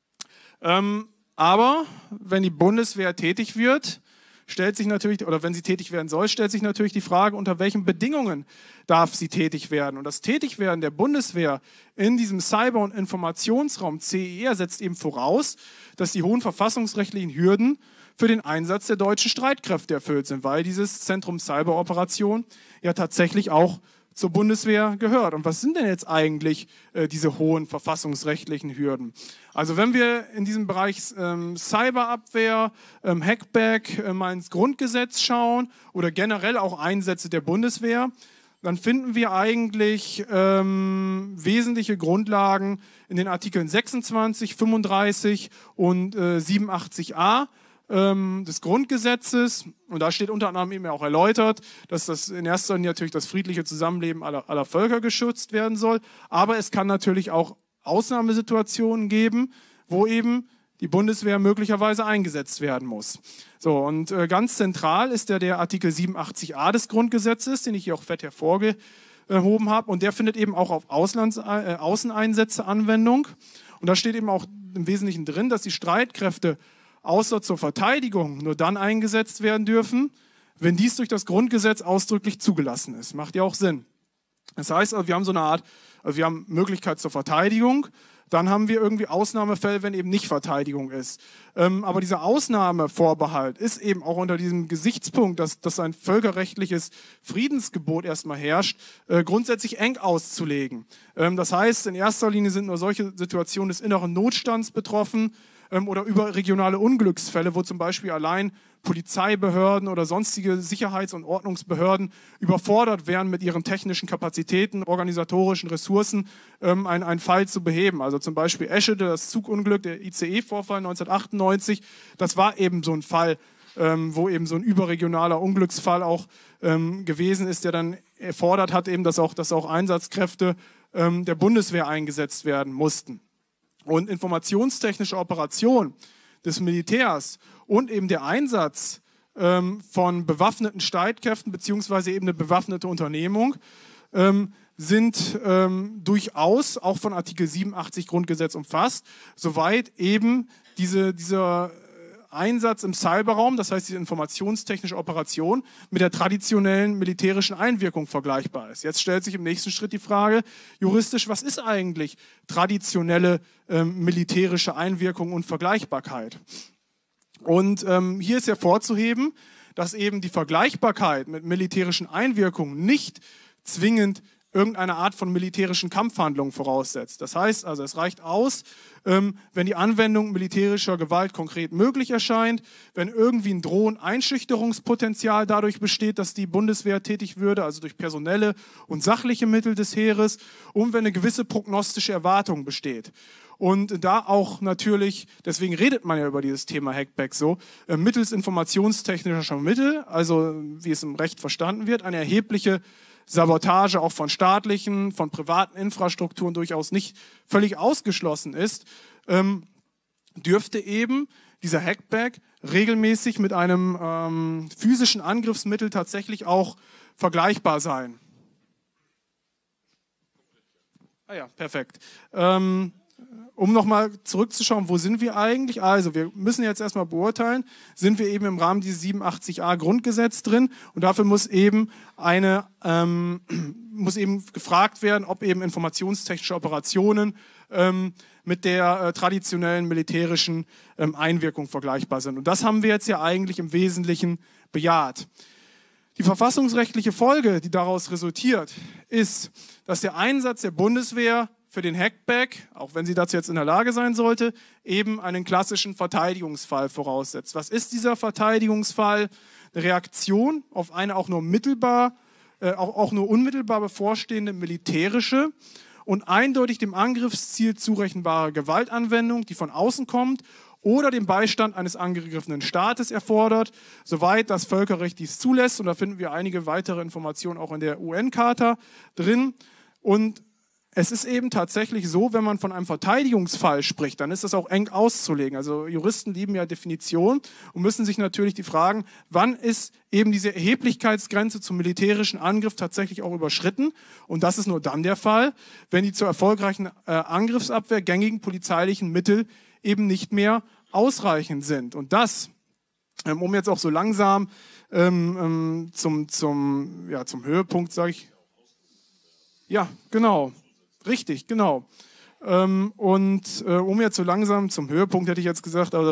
S2: Aber wenn die Bundeswehr tätig wird, stellt sich natürlich, oder wenn sie tätig werden soll, stellt sich natürlich die Frage, unter welchen Bedingungen darf sie tätig werden. Und das Tätigwerden der Bundeswehr in diesem Cyber- und Informationsraum CIR setzt eben voraus, dass die hohen verfassungsrechtlichen Hürden für den Einsatz der deutschen Streitkräfte erfüllt sind, weil dieses Zentrum Cyberoperation ja tatsächlich auch zur Bundeswehr gehört. Und was sind denn jetzt eigentlich diese hohen verfassungsrechtlichen Hürden? Also wenn wir in diesem Bereich Cyberabwehr, Hackback mal ins Grundgesetz schauen oder generell auch Einsätze der Bundeswehr, dann finden wir eigentlich wesentliche Grundlagen in den Artikeln 26, 35 und 87a des Grundgesetzes. Und da steht unter anderem eben auch erläutert, dass das in erster Linie natürlich das friedliche Zusammenleben aller Völker geschützt werden soll. Aber es kann natürlich auch Ausnahmesituationen geben, wo eben die Bundeswehr möglicherweise eingesetzt werden muss. So, und ganz zentral ist der Artikel 87a des Grundgesetzes, den ich hier auch fett hervorgehoben habe. Und der findet eben auch auf Außeneinsätze Anwendung. Und da steht eben auch im Wesentlichen drin, dass die Streitkräfte außer zur Verteidigung nur dann eingesetzt werden dürfen, wenn dies durch das Grundgesetz ausdrücklich zugelassen ist. Macht ja auch Sinn. Das heißt, wir haben so eine Art, wir haben Möglichkeit zur Verteidigung, dann haben wir irgendwie Ausnahmefälle, wenn eben nicht Verteidigung ist. Aber dieser Ausnahmevorbehalt ist eben auch unter diesem Gesichtspunkt, dass ein völkerrechtliches Friedensgebot erstmal herrscht, grundsätzlich eng auszulegen. Das heißt, in erster Linie sind nur solche Situationen des inneren Notstands betroffen, oder überregionale Unglücksfälle, wo zum Beispiel allein Polizeibehörden oder sonstige Sicherheits- und Ordnungsbehörden überfordert wären mit ihren technischen Kapazitäten, organisatorischen Ressourcen, einen Fall zu beheben. Also zum Beispiel Eschede, das Zugunglück, der ICE-Vorfall 1998, das war eben so ein Fall, wo eben so ein überregionaler Unglücksfall auch gewesen ist, der dann erfordert hat, eben, dass auch Einsatzkräfte der Bundeswehr eingesetzt werden mussten. Und informationstechnische Operation des Militärs und eben der Einsatz von bewaffneten Streitkräften beziehungsweise eben eine bewaffnete Unternehmung sind durchaus auch von Artikel 87 Grundgesetz umfasst, soweit eben dieser Einsatz im Cyberraum, das heißt diese informationstechnische Operation, mit der traditionellen militärischen Einwirkung vergleichbar ist. Jetzt stellt sich im nächsten Schritt die Frage, juristisch, was ist eigentlich traditionelle militärische Einwirkung und Vergleichbarkeit? Und hier ist hervorzuheben, dass eben die Vergleichbarkeit mit militärischen Einwirkungen nicht zwingend irgendeine Art von militärischen Kampfhandlungen voraussetzt. Das heißt also, es reicht aus, wenn die Anwendung militärischer Gewalt konkret möglich erscheint, wenn irgendwie ein Drohen-Einschüchterungspotenzial dadurch besteht, dass die Bundeswehr tätig würde, also durch personelle und sachliche Mittel des Heeres, und wenn eine gewisse prognostische Erwartung besteht. Und da auch natürlich, deswegen redet man ja über dieses Thema Hackback so, mittels informationstechnischer Mittel, also wie es im Recht verstanden wird, eine erhebliche Sabotage auch von staatlichen, von privaten Infrastrukturen durchaus nicht völlig ausgeschlossen ist, dürfte eben dieser Hackback regelmäßig mit einem physischen Angriffsmittel tatsächlich auch vergleichbar sein. Ah ja, perfekt. Um nochmal zurückzuschauen, wo sind wir eigentlich? Also wir müssen jetzt erstmal beurteilen, sind wir eben im Rahmen dieses 87a Grundgesetz drin, und dafür muss eben gefragt werden, ob eben informationstechnische Operationen mit der traditionellen militärischen Einwirkung vergleichbar sind. Und das haben wir jetzt ja eigentlich im Wesentlichen bejaht. Die verfassungsrechtliche Folge, die daraus resultiert, ist, dass der Einsatz der Bundeswehr für den Hackback, auch wenn sie dazu jetzt in der Lage sein sollte, eben einen klassischen Verteidigungsfall voraussetzt. Was ist dieser Verteidigungsfall? Eine Reaktion auf eine auch nur unmittelbar bevorstehende militärische und eindeutig dem Angriffsziel zurechenbare Gewaltanwendung, die von außen kommt oder den Beistand eines angegriffenen Staates erfordert, soweit das Völkerrecht dies zulässt. Und da finden wir einige weitere Informationen auch in der UN-Charta drin. Und es ist eben tatsächlich so, wenn man von einem Verteidigungsfall spricht, dann ist das auch eng auszulegen. Also Juristen lieben ja Definitionen und müssen sich natürlich die Fragen, wann ist eben diese Erheblichkeitsgrenze zum militärischen Angriff tatsächlich auch überschritten? Und das ist nur dann der Fall, wenn die zur erfolgreichen Angriffsabwehr gängigen polizeilichen Mittel eben nicht mehr ausreichend sind. Und das, um jetzt auch so langsam zum Höhepunkt, sage ich. Ja, genau. Richtig, genau. Um jetzt so langsam zum Höhepunkt, hätte ich jetzt gesagt, also,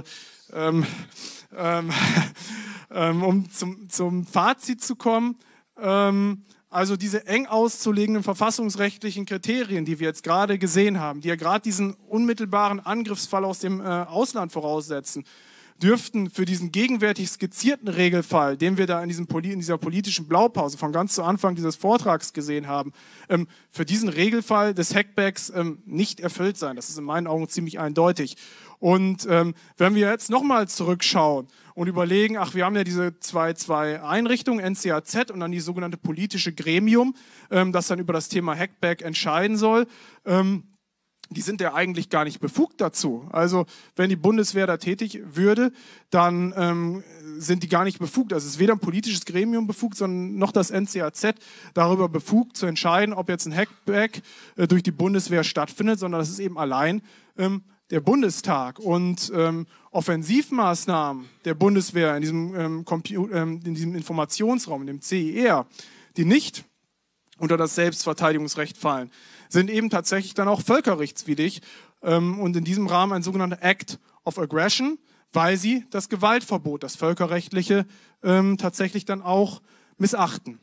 S2: um zum Fazit zu kommen, Also diese eng auszulegenden verfassungsrechtlichen Kriterien, die wir jetzt gerade gesehen haben, die ja gerade diesen unmittelbaren Angriffsfall aus dem Ausland voraussetzen, dürften für diesen gegenwärtig skizzierten Regelfall, den wir da in dieser politischen Blaupause von ganz zu Anfang dieses Vortrags gesehen haben, für diesen Regelfall des Hackbacks nicht erfüllt sein. Das ist in meinen Augen ziemlich eindeutig. Und wenn wir jetzt nochmal zurückschauen und überlegen, ach, wir haben ja diese zwei Einrichtungen, NCAZ und dann die sogenannte politische Gremium, das dann über das Thema Hackback entscheiden soll, die sind ja eigentlich gar nicht befugt dazu. Also wenn die Bundeswehr da tätig würde, dann sind die gar nicht befugt. Also es ist weder ein politisches Gremium befugt, sondern noch das NCAZ darüber befugt zu entscheiden, ob jetzt ein Hackback durch die Bundeswehr stattfindet, sondern das ist eben allein der Bundestag. Und Offensivmaßnahmen der Bundeswehr in diesem Informationsraum, in dem CIR, die nicht unter das Selbstverteidigungsrecht fallen, sind eben tatsächlich dann auch völkerrechtswidrig und in diesem Rahmen ein sogenannter Act of Aggression, weil sie das Gewaltverbot, das völkerrechtliche, tatsächlich dann auch missachten.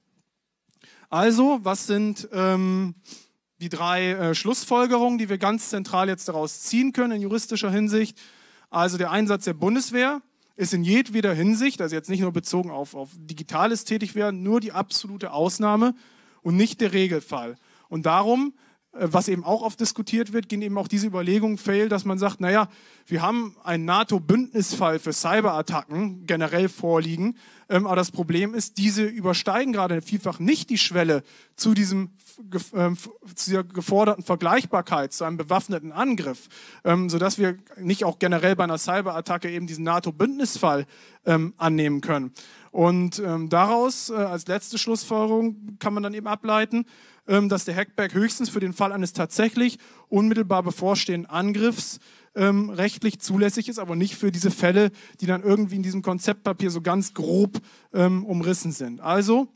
S2: Also, was sind die drei Schlussfolgerungen, die wir ganz zentral jetzt daraus ziehen können in juristischer Hinsicht? Also der Einsatz der Bundeswehr ist in jedweder Hinsicht, also jetzt nicht nur bezogen auf digitales Tätigwerden, nur die absolute Ausnahme und nicht der Regelfall. Und darum, was eben auch oft diskutiert wird, gehen eben auch diese Überlegungen fehl, dass man sagt, naja, wir haben einen NATO-Bündnisfall für Cyberattacken generell vorliegen, aber das Problem ist, diese übersteigen gerade vielfach nicht die Schwelle zu dieser geforderten Vergleichbarkeit, zu einem bewaffneten Angriff, sodass wir nicht auch generell bei einer Cyberattacke eben diesen NATO-Bündnisfall annehmen können. Und daraus als letzte Schlussfolgerung kann man dann eben ableiten, dass der Hackback höchstens für den Fall eines tatsächlich unmittelbar bevorstehenden Angriffs rechtlich zulässig ist, aber nicht für diese Fälle, die dann irgendwie in diesem Konzeptpapier so ganz grob umrissen sind. Also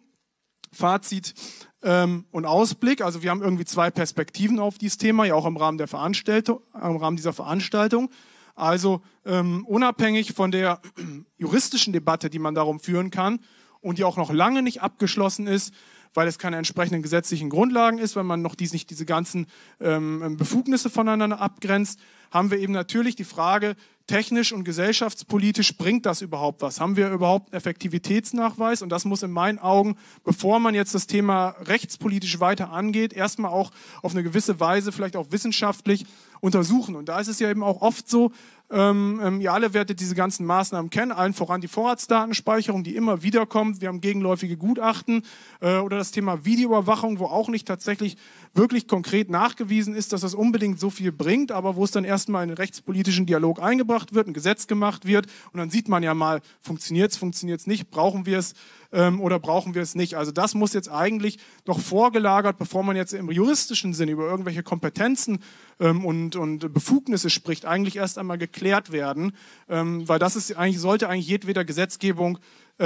S2: Fazit und Ausblick. Also wir haben irgendwie zwei Perspektiven auf dieses Thema, ja auch im Rahmen dieser Veranstaltung. Also unabhängig von der juristischen Debatte, die man darum führen kann und die auch noch lange nicht abgeschlossen ist, weil es keine entsprechenden gesetzlichen Grundlagen ist, weil man noch nicht diese ganzen Befugnisse voneinander abgrenzt, haben wir eben natürlich die Frage, technisch und gesellschaftspolitisch bringt das überhaupt was? Haben wir überhaupt einen Effektivitätsnachweis? Und das muss in meinen Augen, bevor man jetzt das Thema rechtspolitisch weiter angeht, erstmal auch auf eine gewisse Weise, vielleicht auch wissenschaftlich untersuchen. Und da ist es ja eben auch oft so, ihr alle werdet diese ganzen Maßnahmen kennen, allen voran die Vorratsdatenspeicherung, die immer wieder kommt. Wir haben gegenläufige Gutachten oder das Thema Videoüberwachung, wo auch nicht tatsächlich wirklich konkret nachgewiesen ist, dass das unbedingt so viel bringt, aber wo es dann erstmal in den rechtspolitischen Dialog eingebracht wird, ein Gesetz gemacht wird und dann sieht man ja mal, funktioniert es nicht, brauchen wir es oder brauchen wir es nicht. Also das muss jetzt eigentlich noch vorgelagert, bevor man jetzt im juristischen Sinn über irgendwelche Kompetenzen und Befugnisse spricht, eigentlich erst einmal geklärt werden, weil das sollte eigentlich jedweder Gesetzgebung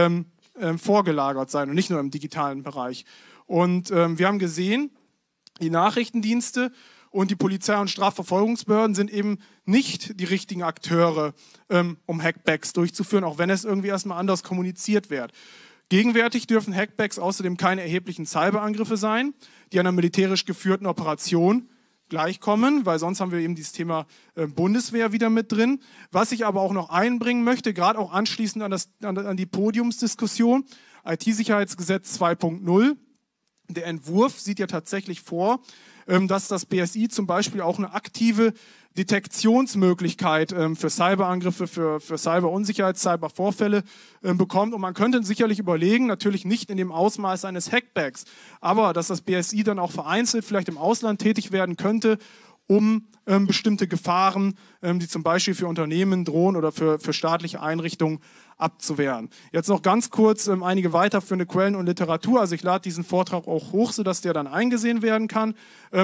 S2: vorgelagert sein und nicht nur im digitalen Bereich. Und wir haben gesehen, die Nachrichtendienste und die Polizei- und Strafverfolgungsbehörden sind eben nicht die richtigen Akteure, um Hackbacks durchzuführen, auch wenn es irgendwie erstmal anders kommuniziert wird. Gegenwärtig dürfen Hackbacks außerdem keine erheblichen Cyberangriffe sein, die einer militärisch geführten Operation gleichkommen, weil sonst haben wir eben dieses Thema Bundeswehr wieder mit drin. Was ich aber auch noch einbringen möchte, gerade auch anschließend an die Podiumsdiskussion, IT-Sicherheitsgesetz 2.0, der Entwurf sieht ja tatsächlich vor, dass das BSI zum Beispiel auch eine aktive Detektionsmöglichkeit für Cyberangriffe, für Cyberunsicherheit, Cybervorfälle bekommt. Und man könnte sicherlich überlegen, natürlich nicht in dem Ausmaß eines Hackbacks, aber dass das BSI dann auch vereinzelt vielleicht im Ausland tätig werden könnte, um bestimmte Gefahren, die zum Beispiel für Unternehmen drohen oder für staatliche Einrichtungen abzuwehren. Jetzt noch ganz kurz einige weiterführende Quellen und Literatur. Also ich lade diesen Vortrag auch hoch, sodass der dann eingesehen werden kann.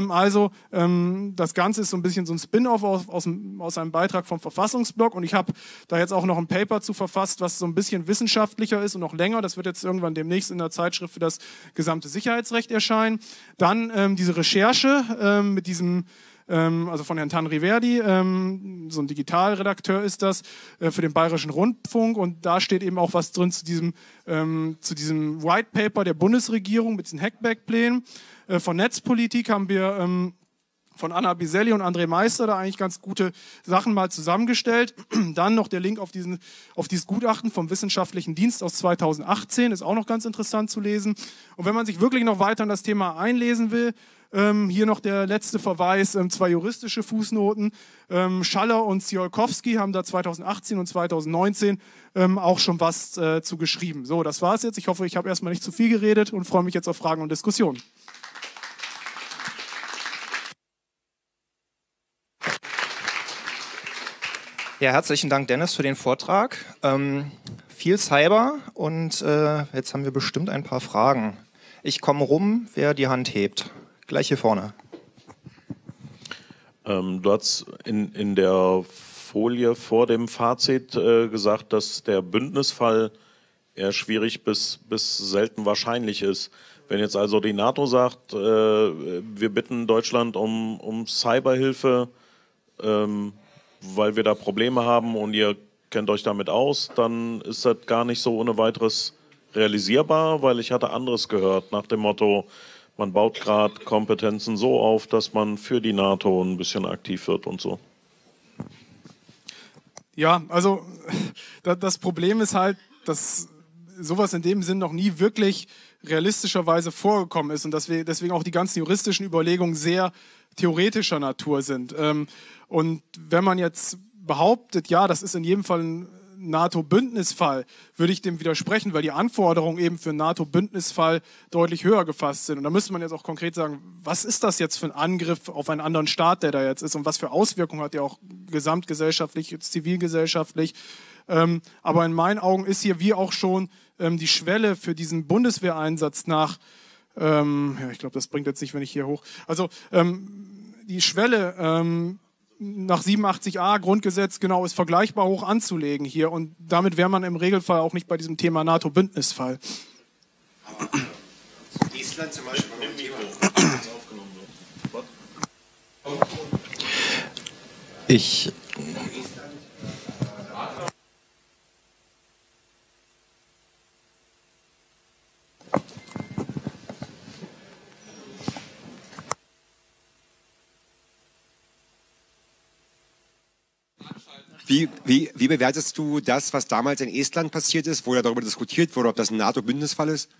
S2: Das Ganze ist so ein bisschen so ein Spin-off aus einem Beitrag vom Verfassungsblog und ich habe da jetzt auch noch ein Paper zu verfasst, was so ein bisschen wissenschaftlicher ist und noch länger. Das wird jetzt irgendwann demnächst in der Zeitschrift für das gesamte Sicherheitsrecht erscheinen. Dann diese Recherche mit diesem also von Herrn Tanriverdi, so ein Digitalredakteur ist das, für den Bayerischen Rundfunk. Und da steht eben auch was drin zu diesem White Paper der Bundesregierung mit diesen Hackback-Plänen. Von Netzpolitik haben wir von Anna Biselli und André Meister da eigentlich ganz gute Sachen mal zusammengestellt. Dann noch der Link auf dieses Gutachten vom Wissenschaftlichen Dienst aus 2018, ist auch noch ganz interessant zu lesen. Und wenn man sich wirklich noch weiter in das Thema einlesen will, hier noch der letzte Verweis, 2 juristische Fußnoten. Schaller und Tsiolkovsky haben da 2018 und 2019 auch schon was zu geschrieben. So, das war's jetzt. Ich hoffe, ich habe erstmal nicht zu viel geredet und freue mich jetzt auf Fragen und Diskussionen.
S1: Ja, herzlichen Dank, Dennis, für den Vortrag. Viel Cyber und jetzt haben wir bestimmt ein paar Fragen. Ich komme rum, wer die Hand hebt. Gleich hier vorne.
S3: Du hast in der Folie vor dem Fazit gesagt, dass der Bündnisfall eher schwierig bis selten wahrscheinlich ist. Wenn jetzt also die NATO sagt, wir bitten Deutschland um Cyberhilfe, weil wir da Probleme haben und ihr kennt euch damit aus, dann ist das gar nicht so ohne weiteres realisierbar, weil ich hatte anderes gehört nach dem Motto, man baut gerade Kompetenzen so auf, dass man für die NATO ein bisschen aktiv wird und so.
S2: Ja, also das Problem ist halt, dass sowas in dem Sinn noch nie wirklich realistischerweise vorgekommen ist und dass wir deswegen auch die ganzen juristischen Überlegungen sehr theoretischer Natur sind. Und wenn man jetzt behauptet, ja, das ist in jedem Fall ein NATO-Bündnisfall, würde ich dem widersprechen, weil die Anforderungen eben für einen NATO-Bündnisfall deutlich höher gefasst sind. Und da müsste man jetzt auch konkret sagen, was ist das jetzt für ein Angriff auf einen anderen Staat, der da jetzt ist und was für Auswirkungen hat der auch gesamtgesellschaftlich, zivilgesellschaftlich. Aber in meinen Augen ist hier wie auch schon die Schwelle für diesen Bundeswehreinsatz nach, ja, ich glaube, das bringt jetzt nicht, wenn ich hier hoch, also die Schwelle nach 87a Grundgesetz genau ist vergleichbar hoch anzulegen hier und damit wäre man im Regelfall auch nicht bei diesem Thema NATO-Bündnisfall.
S4: Estland zum Beispiel war noch ein Thema. Wie bewertest du das, was damals in Estland passiert ist, wo ja darüber diskutiert wurde, ob das ein NATO-Bündnisfall ist?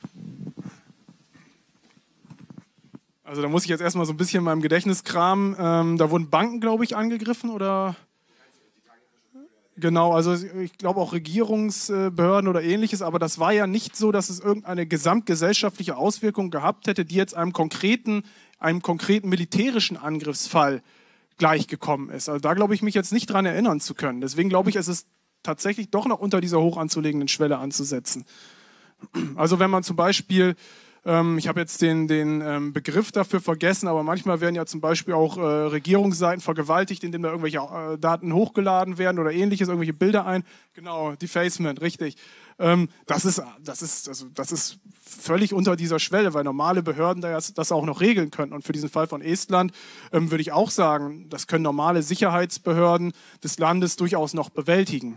S2: Also da muss ich jetzt erstmal so ein bisschen in meinem Gedächtnis kramen. Da wurden Banken, glaube ich, angegriffen oder... Genau, also ich glaube auch Regierungsbehörden oder ähnliches, aber das war ja nicht so, dass es irgendeine gesamtgesellschaftliche Auswirkung gehabt hätte, die jetzt einem konkreten militärischen Angriffsfall gleichgekommen ist. Also da glaube ich mich jetzt nicht dran erinnern zu können. Deswegen glaube ich, es ist tatsächlich doch noch unter dieser hoch anzulegenden Schwelle anzusetzen. Also wenn man zum Beispiel, ich habe jetzt den Begriff dafür vergessen, aber manchmal werden ja zum Beispiel auch Regierungsseiten vergewaltigt, indem da irgendwelche Daten hochgeladen werden oder ähnliches, irgendwelche Bilder Genau, Defacement, richtig. Das ist völlig unter dieser Schwelle, weil normale Behörden das auch noch regeln könnten. Und für diesen Fall von Estland würde ich auch sagen, das können normale Sicherheitsbehörden des Landes durchaus noch bewältigen.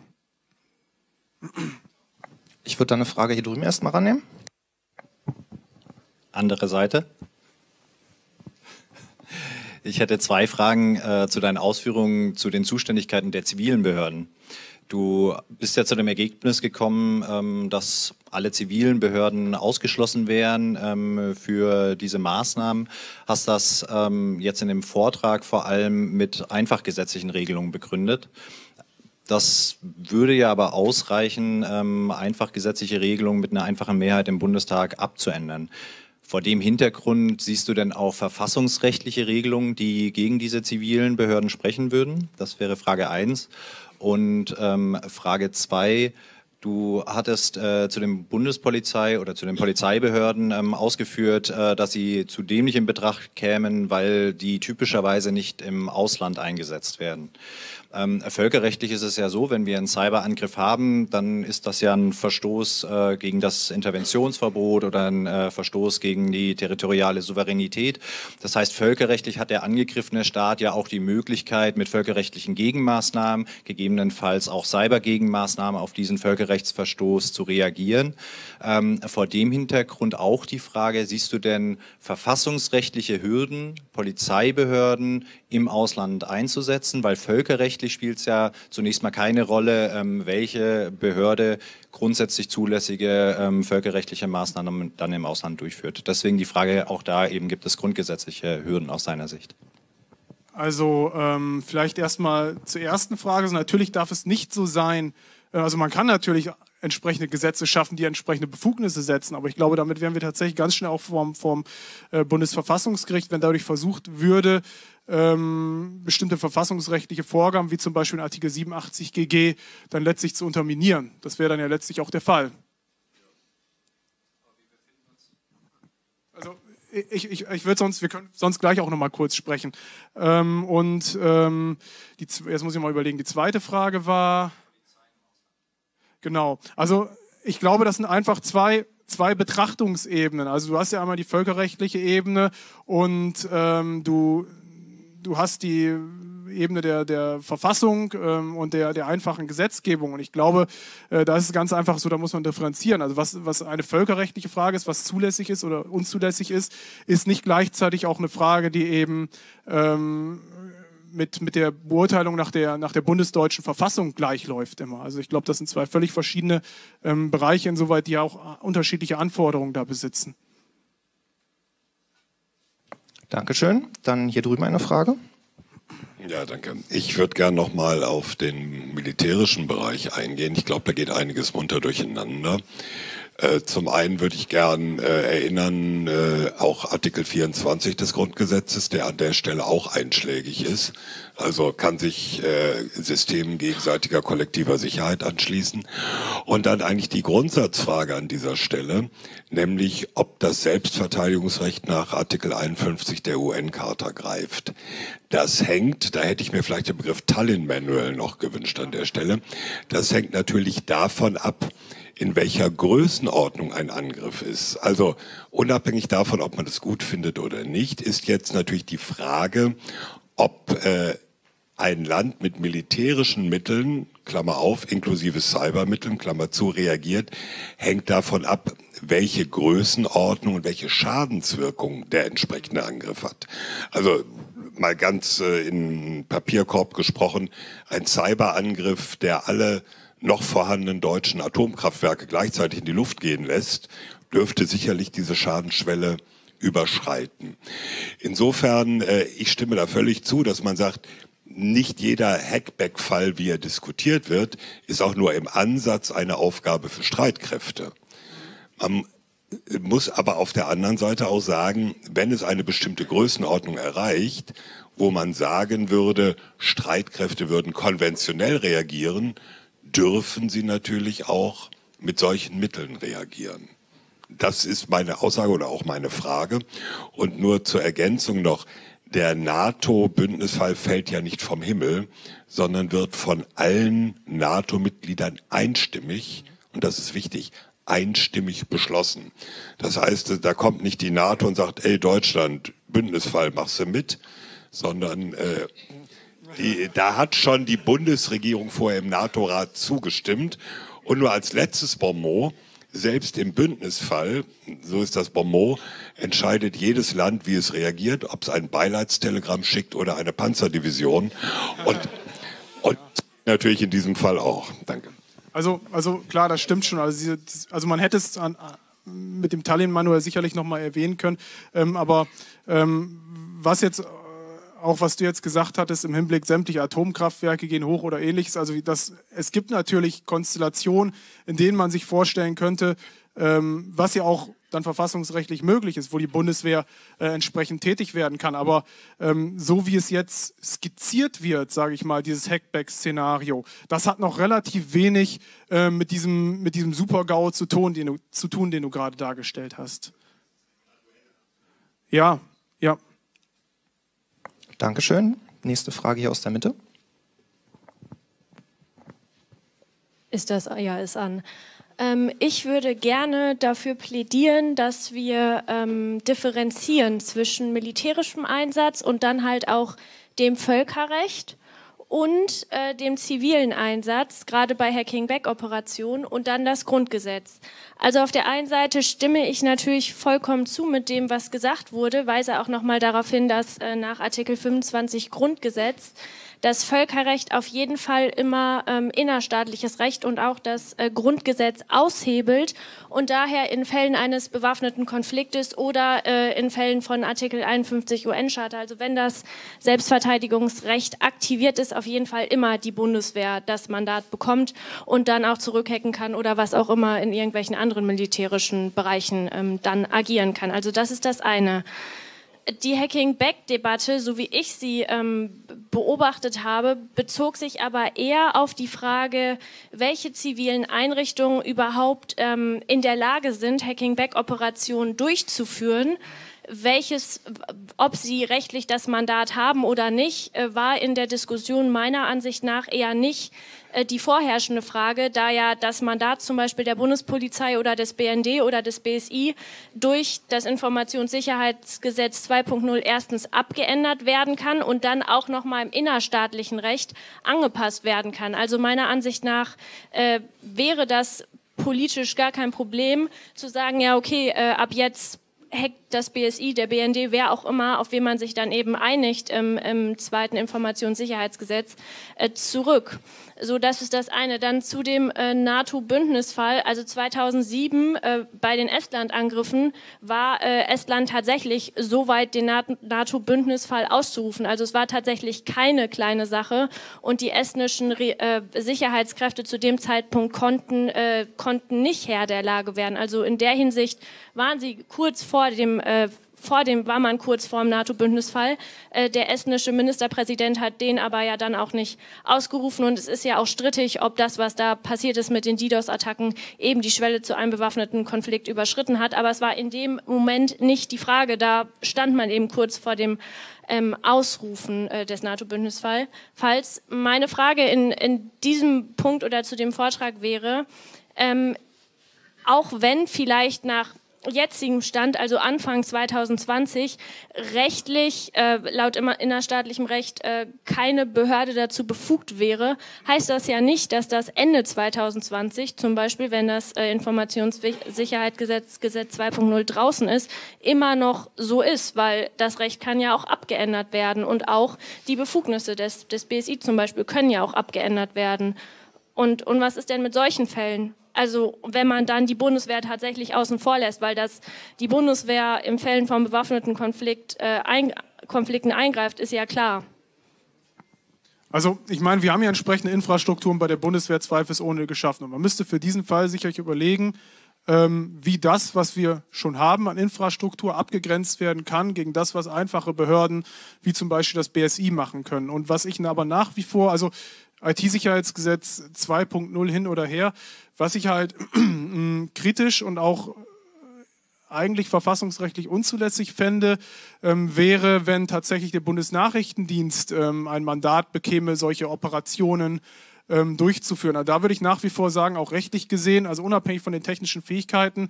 S1: Ich würde da eine Frage hier drüben erstmal rannehmen.
S5: Andere Seite. Ich hätte 2 Fragen zu deinen Ausführungen zu den Zuständigkeiten der zivilen Behörden. Du bist ja zu dem Ergebnis gekommen, dass alle zivilen Behörden ausgeschlossen wären für diese Maßnahmen. Hast das jetzt in dem Vortrag vor allem mit einfach gesetzlichen Regelungen begründet. Das würde ja aber ausreichen, einfach gesetzliche Regelungen mit einer einfachen Mehrheit im Bundestag abzuändern. Vor dem Hintergrund siehst du denn auch verfassungsrechtliche Regelungen, die gegen diese zivilen Behörden sprechen würden? Das wäre Frage 1. Und Frage 2, du hattest zu dem Bundespolizei oder zu den Polizeibehörden ausgeführt, dass sie zu dem nicht in Betracht kämen, weil die typischerweise nicht im Ausland eingesetzt werden. Völkerrechtlich ist es ja so, wenn wir einen Cyberangriff haben, dann ist das ja ein Verstoß gegen das Interventionsverbot oder ein Verstoß gegen die territoriale Souveränität. Das heißt, völkerrechtlich hat der angegriffene Staat ja auch die Möglichkeit, mit völkerrechtlichen Gegenmaßnahmen, gegebenenfalls auch Cybergegenmaßnahmen auf diesen Völkerrechtsverstoß zu reagieren. Vor dem Hintergrund auch die Frage, siehst du denn verfassungsrechtliche Hürden, Polizeibehörden im Ausland einzusetzen, weil völkerrechtlich spielt es ja zunächst mal keine Rolle, welche Behörde grundsätzlich zulässige völkerrechtliche Maßnahmen dann im Ausland durchführt. Deswegen die Frage, auch da eben gibt es grundgesetzliche Hürden aus seiner Sicht.
S2: Also vielleicht erstmal zur ersten Frage. Also natürlich darf es nicht so sein, also man kann natürlich entsprechende Gesetze schaffen, die entsprechende Befugnisse setzen, aber ich glaube, damit wären wir tatsächlich ganz schnell auch vom Bundesverfassungsgericht, wenn dadurch versucht würde, bestimmte verfassungsrechtliche Vorgaben, wie zum Beispiel in Artikel 87 GG, dann letztlich zu unterminieren. Das wäre dann ja letztlich auch der Fall. Also ich würde sonst, wir können sonst gleich auch noch mal kurz sprechen. Jetzt muss ich mal überlegen, die zweite Frage war, genau, also ich glaube, das sind einfach zwei Betrachtungsebenen. Also du hast ja einmal die völkerrechtliche Ebene und du hast die Ebene der Verfassung und der einfachen Gesetzgebung. Und ich glaube, da ist es ganz einfach so, da muss man differenzieren. Also was eine völkerrechtliche Frage ist, was zulässig ist oder unzulässig ist nicht gleichzeitig auch eine Frage, die eben mit der Beurteilung nach der bundesdeutschen Verfassung gleichläuft immer. Also ich glaube, das sind zwei völlig verschiedene Bereiche, insoweit die auch unterschiedliche Anforderungen da besitzen.
S1: Dankeschön. Dann hier drüben eine Frage.
S6: Ja, danke. Ich würde gerne nochmal auf den militärischen Bereich eingehen. Ich glaube, da geht einiges munter durcheinander. Zum einen würde ich gern erinnern, auch Artikel 24 des Grundgesetzes, der an der Stelle auch einschlägig ist. Also kann sich Systemen gegenseitiger kollektiver Sicherheit anschließen. Und dann eigentlich die Grundsatzfrage an dieser Stelle, nämlich ob das Selbstverteidigungsrecht nach Artikel 51 der UN-Charta greift. Das hängt, da hätte ich mir vielleicht den Begriff Tallinn Manual noch gewünscht an der Stelle, das hängt natürlich davon ab, in welcher Größenordnung ein Angriff ist. Also unabhängig davon, ob man es gut findet oder nicht, ist jetzt natürlich die Frage, ob ein Land mit militärischen Mitteln, Klammer auf, inklusive Cybermitteln, Klammer zu, reagiert, hängt davon ab, welche Größenordnung und welche Schadenswirkung der entsprechende Angriff hat. Also mal ganz in Papierkorb gesprochen, ein Cyberangriff, der alle noch vorhandenen deutschen Atomkraftwerke gleichzeitig in die Luft gehen lässt, dürfte sicherlich diese Schadensschwelle überschreiten. Insofern, ich stimme da völlig zu, dass man sagt, nicht jeder Hackback-Fall, wie er diskutiert wird, ist auch nur im Ansatz eine Aufgabe für Streitkräfte. Man muss aber auf der anderen Seite auch sagen, wenn es eine bestimmte Größenordnung erreicht, wo man sagen würde, Streitkräfte würden konventionell reagieren, dürfen sie natürlich auch mit solchen Mitteln reagieren. Das ist meine Aussage oder auch meine Frage. Und nur zur Ergänzung noch, der NATO-Bündnisfall fällt ja nicht vom Himmel, sondern wird von allen NATO-Mitgliedern einstimmig, und das ist wichtig, einstimmig beschlossen. Das heißt, da kommt nicht die NATO und sagt, ey Deutschland, Bündnisfall, machst du mit, sondern da hat schon die Bundesregierung vorher im NATO-Rat zugestimmt. Und nur als letztes Bonmot, selbst im Bündnisfall, so ist das Bonmot, entscheidet jedes Land, wie es reagiert, ob es ein Beileidstelegramm schickt oder eine Panzerdivision. Und natürlich in diesem Fall auch. Danke.
S2: Also klar, das stimmt schon. Also man hätte es mit dem Tallinn-Manual sicherlich nochmal erwähnen können. Aber was du jetzt gesagt hattest, im Hinblick sämtliche Atomkraftwerke gehen hoch oder ähnliches, also es gibt natürlich Konstellationen, in denen man sich vorstellen könnte, was ja auch dann verfassungsrechtlich möglich ist, wo die Bundeswehr entsprechend tätig werden kann. Aber so wie es jetzt skizziert wird, sage ich mal, dieses Hackback-Szenario, das hat noch relativ wenig mit diesem Super-GAU zu tun, den du gerade dargestellt hast. Ja.
S1: Dankeschön. Nächste Frage hier aus der Mitte.
S7: Ist an. Ich würde gerne dafür plädieren, dass wir differenzieren zwischen militärischem Einsatz und dann halt auch dem Völkerrecht und dem zivilen Einsatz, gerade bei Hacking-Back-Operationen, und dann das Grundgesetz. Also auf der einen Seite stimme ich natürlich vollkommen zu mit dem, was gesagt wurde, weise auch nochmal darauf hin, dass nach Artikel 25 Grundgesetz das Völkerrecht auf jeden Fall immer innerstaatliches Recht und auch das Grundgesetz aushebelt und daher in Fällen eines bewaffneten Konfliktes oder in Fällen von Artikel 51 UN-Charta, also wenn das Selbstverteidigungsrecht aktiviert ist, auf jeden Fall immer die Bundeswehr das Mandat bekommt und dann auch zurückhacken kann oder was auch immer in irgendwelchen anderen militärischen Bereichen dann agieren kann. Also das ist das eine. Die Hacking-Back-Debatte, so wie ich sie beobachtet habe, bezog sich aber eher auf die Frage, welche zivilen Einrichtungen überhaupt in der Lage sind, Hacking-Back-Operationen durchzuführen. Ob sie rechtlich das Mandat haben oder nicht, war in der Diskussion meiner Ansicht nach eher nicht die vorherrschende Frage, da ja das Mandat zum Beispiel der Bundespolizei oder des BND oder des BSI durch das Informationssicherheitsgesetz 2.0 erstens abgeändert werden kann und dann auch nochmal im innerstaatlichen Recht angepasst werden kann. Also meiner Ansicht nach wäre das politisch gar kein Problem, zu sagen, ja okay, ab jetzt hackt das BSI, der BND, wer auch immer, auf wen man sich dann eben einigt im zweiten Informationssicherheitsgesetz, zurück. So, das ist das eine. Dann zu dem NATO-Bündnisfall. Also 2007 bei den Estland-Angriffen war Estland tatsächlich so weit, den NATO-Bündnisfall auszurufen. Also es war tatsächlich keine kleine Sache und die estnischen Sicherheitskräfte zu dem Zeitpunkt konnten nicht Herr der Lage werden. Also in der Hinsicht waren sie kurz war man kurz vor dem NATO-Bündnisfall. Der estnische Ministerpräsident hat den aber ja dann auch nicht ausgerufen und es ist ja auch strittig, ob das, was da passiert ist mit den DDoS-Attacken, eben die Schwelle zu einem bewaffneten Konflikt überschritten hat. Aber es war in dem Moment nicht die Frage, da stand man eben kurz vor dem Ausrufen des NATO-Bündnisfalls. Meine Frage in diesem Punkt oder zu dem Vortrag wäre, auch wenn vielleicht nach jetzigem Stand, also Anfang 2020, rechtlich, laut innerstaatlichem Recht, keine Behörde dazu befugt wäre, heißt das ja nicht, dass das Ende 2020, zum Beispiel wenn das Informationssicherheitsgesetz 2.0 draußen ist, immer noch so ist, weil das Recht kann ja auch abgeändert werden und auch die Befugnisse des BSI zum Beispiel können ja auch abgeändert werden. Und was ist denn mit solchen Fällen? Also wenn man dann die Bundeswehr tatsächlich außen vor lässt, weil die Bundeswehr in Fällen von bewaffneten Konflikten eingreift, ist ja klar.
S2: Also ich meine, wir haben ja entsprechende Infrastrukturen bei der Bundeswehr zweifelsohne geschaffen. Und man müsste für diesen Fall sicherlich überlegen, wie das, was wir schon haben an Infrastruktur, abgegrenzt werden kann gegen das, was einfache Behörden wie zum Beispiel das BSI machen können. Und was ich aber nach wie vor, also IT-Sicherheitsgesetz 2.0 hin oder her, was ich halt kritisch und auch eigentlich verfassungsrechtlich unzulässig fände, wäre, wenn tatsächlich der Bundesnachrichtendienst ein Mandat bekäme, solche Operationen durchzuführen. Also da würde ich nach wie vor sagen, auch rechtlich gesehen, also unabhängig von den technischen Fähigkeiten,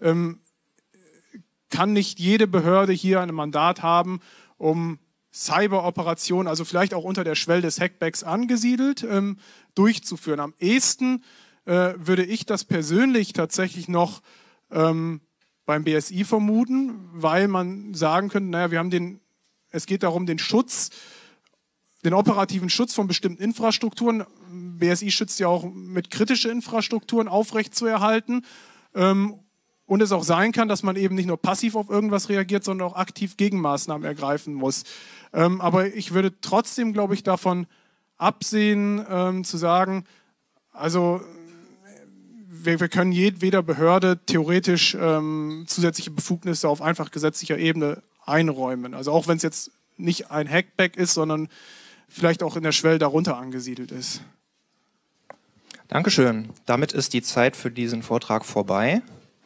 S2: kann nicht jede Behörde hier ein Mandat haben, um Cyberoperationen, also vielleicht auch unter der Schwelle des Hackbacks angesiedelt, durchzuführen. Am ehesten würde ich das persönlich tatsächlich noch beim BSI vermuten, weil man sagen könnte, naja, es geht darum, den operativen Schutz von bestimmten Infrastrukturen, BSI schützt ja auch mit kritischen Infrastrukturen aufrechtzuerhalten, und es auch sein kann, dass man eben nicht nur passiv auf irgendwas reagiert, sondern auch aktiv Gegenmaßnahmen ergreifen muss. Aber ich würde trotzdem, glaube ich, davon absehen, zu sagen, also wir können jedweder Behörde theoretisch zusätzliche Befugnisse auf einfach gesetzlicher Ebene einräumen. Also auch wenn es jetzt nicht ein Hackback ist, sondern vielleicht auch in der Schwelle darunter angesiedelt ist.
S1: Dankeschön. Damit ist die Zeit für diesen Vortrag vorbei.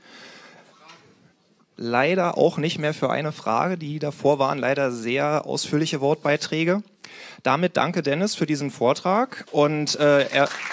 S1: Leider auch nicht mehr für eine Frage, die davor waren leider sehr ausführliche Wortbeiträge. Damit danke Dennis für diesen Vortrag und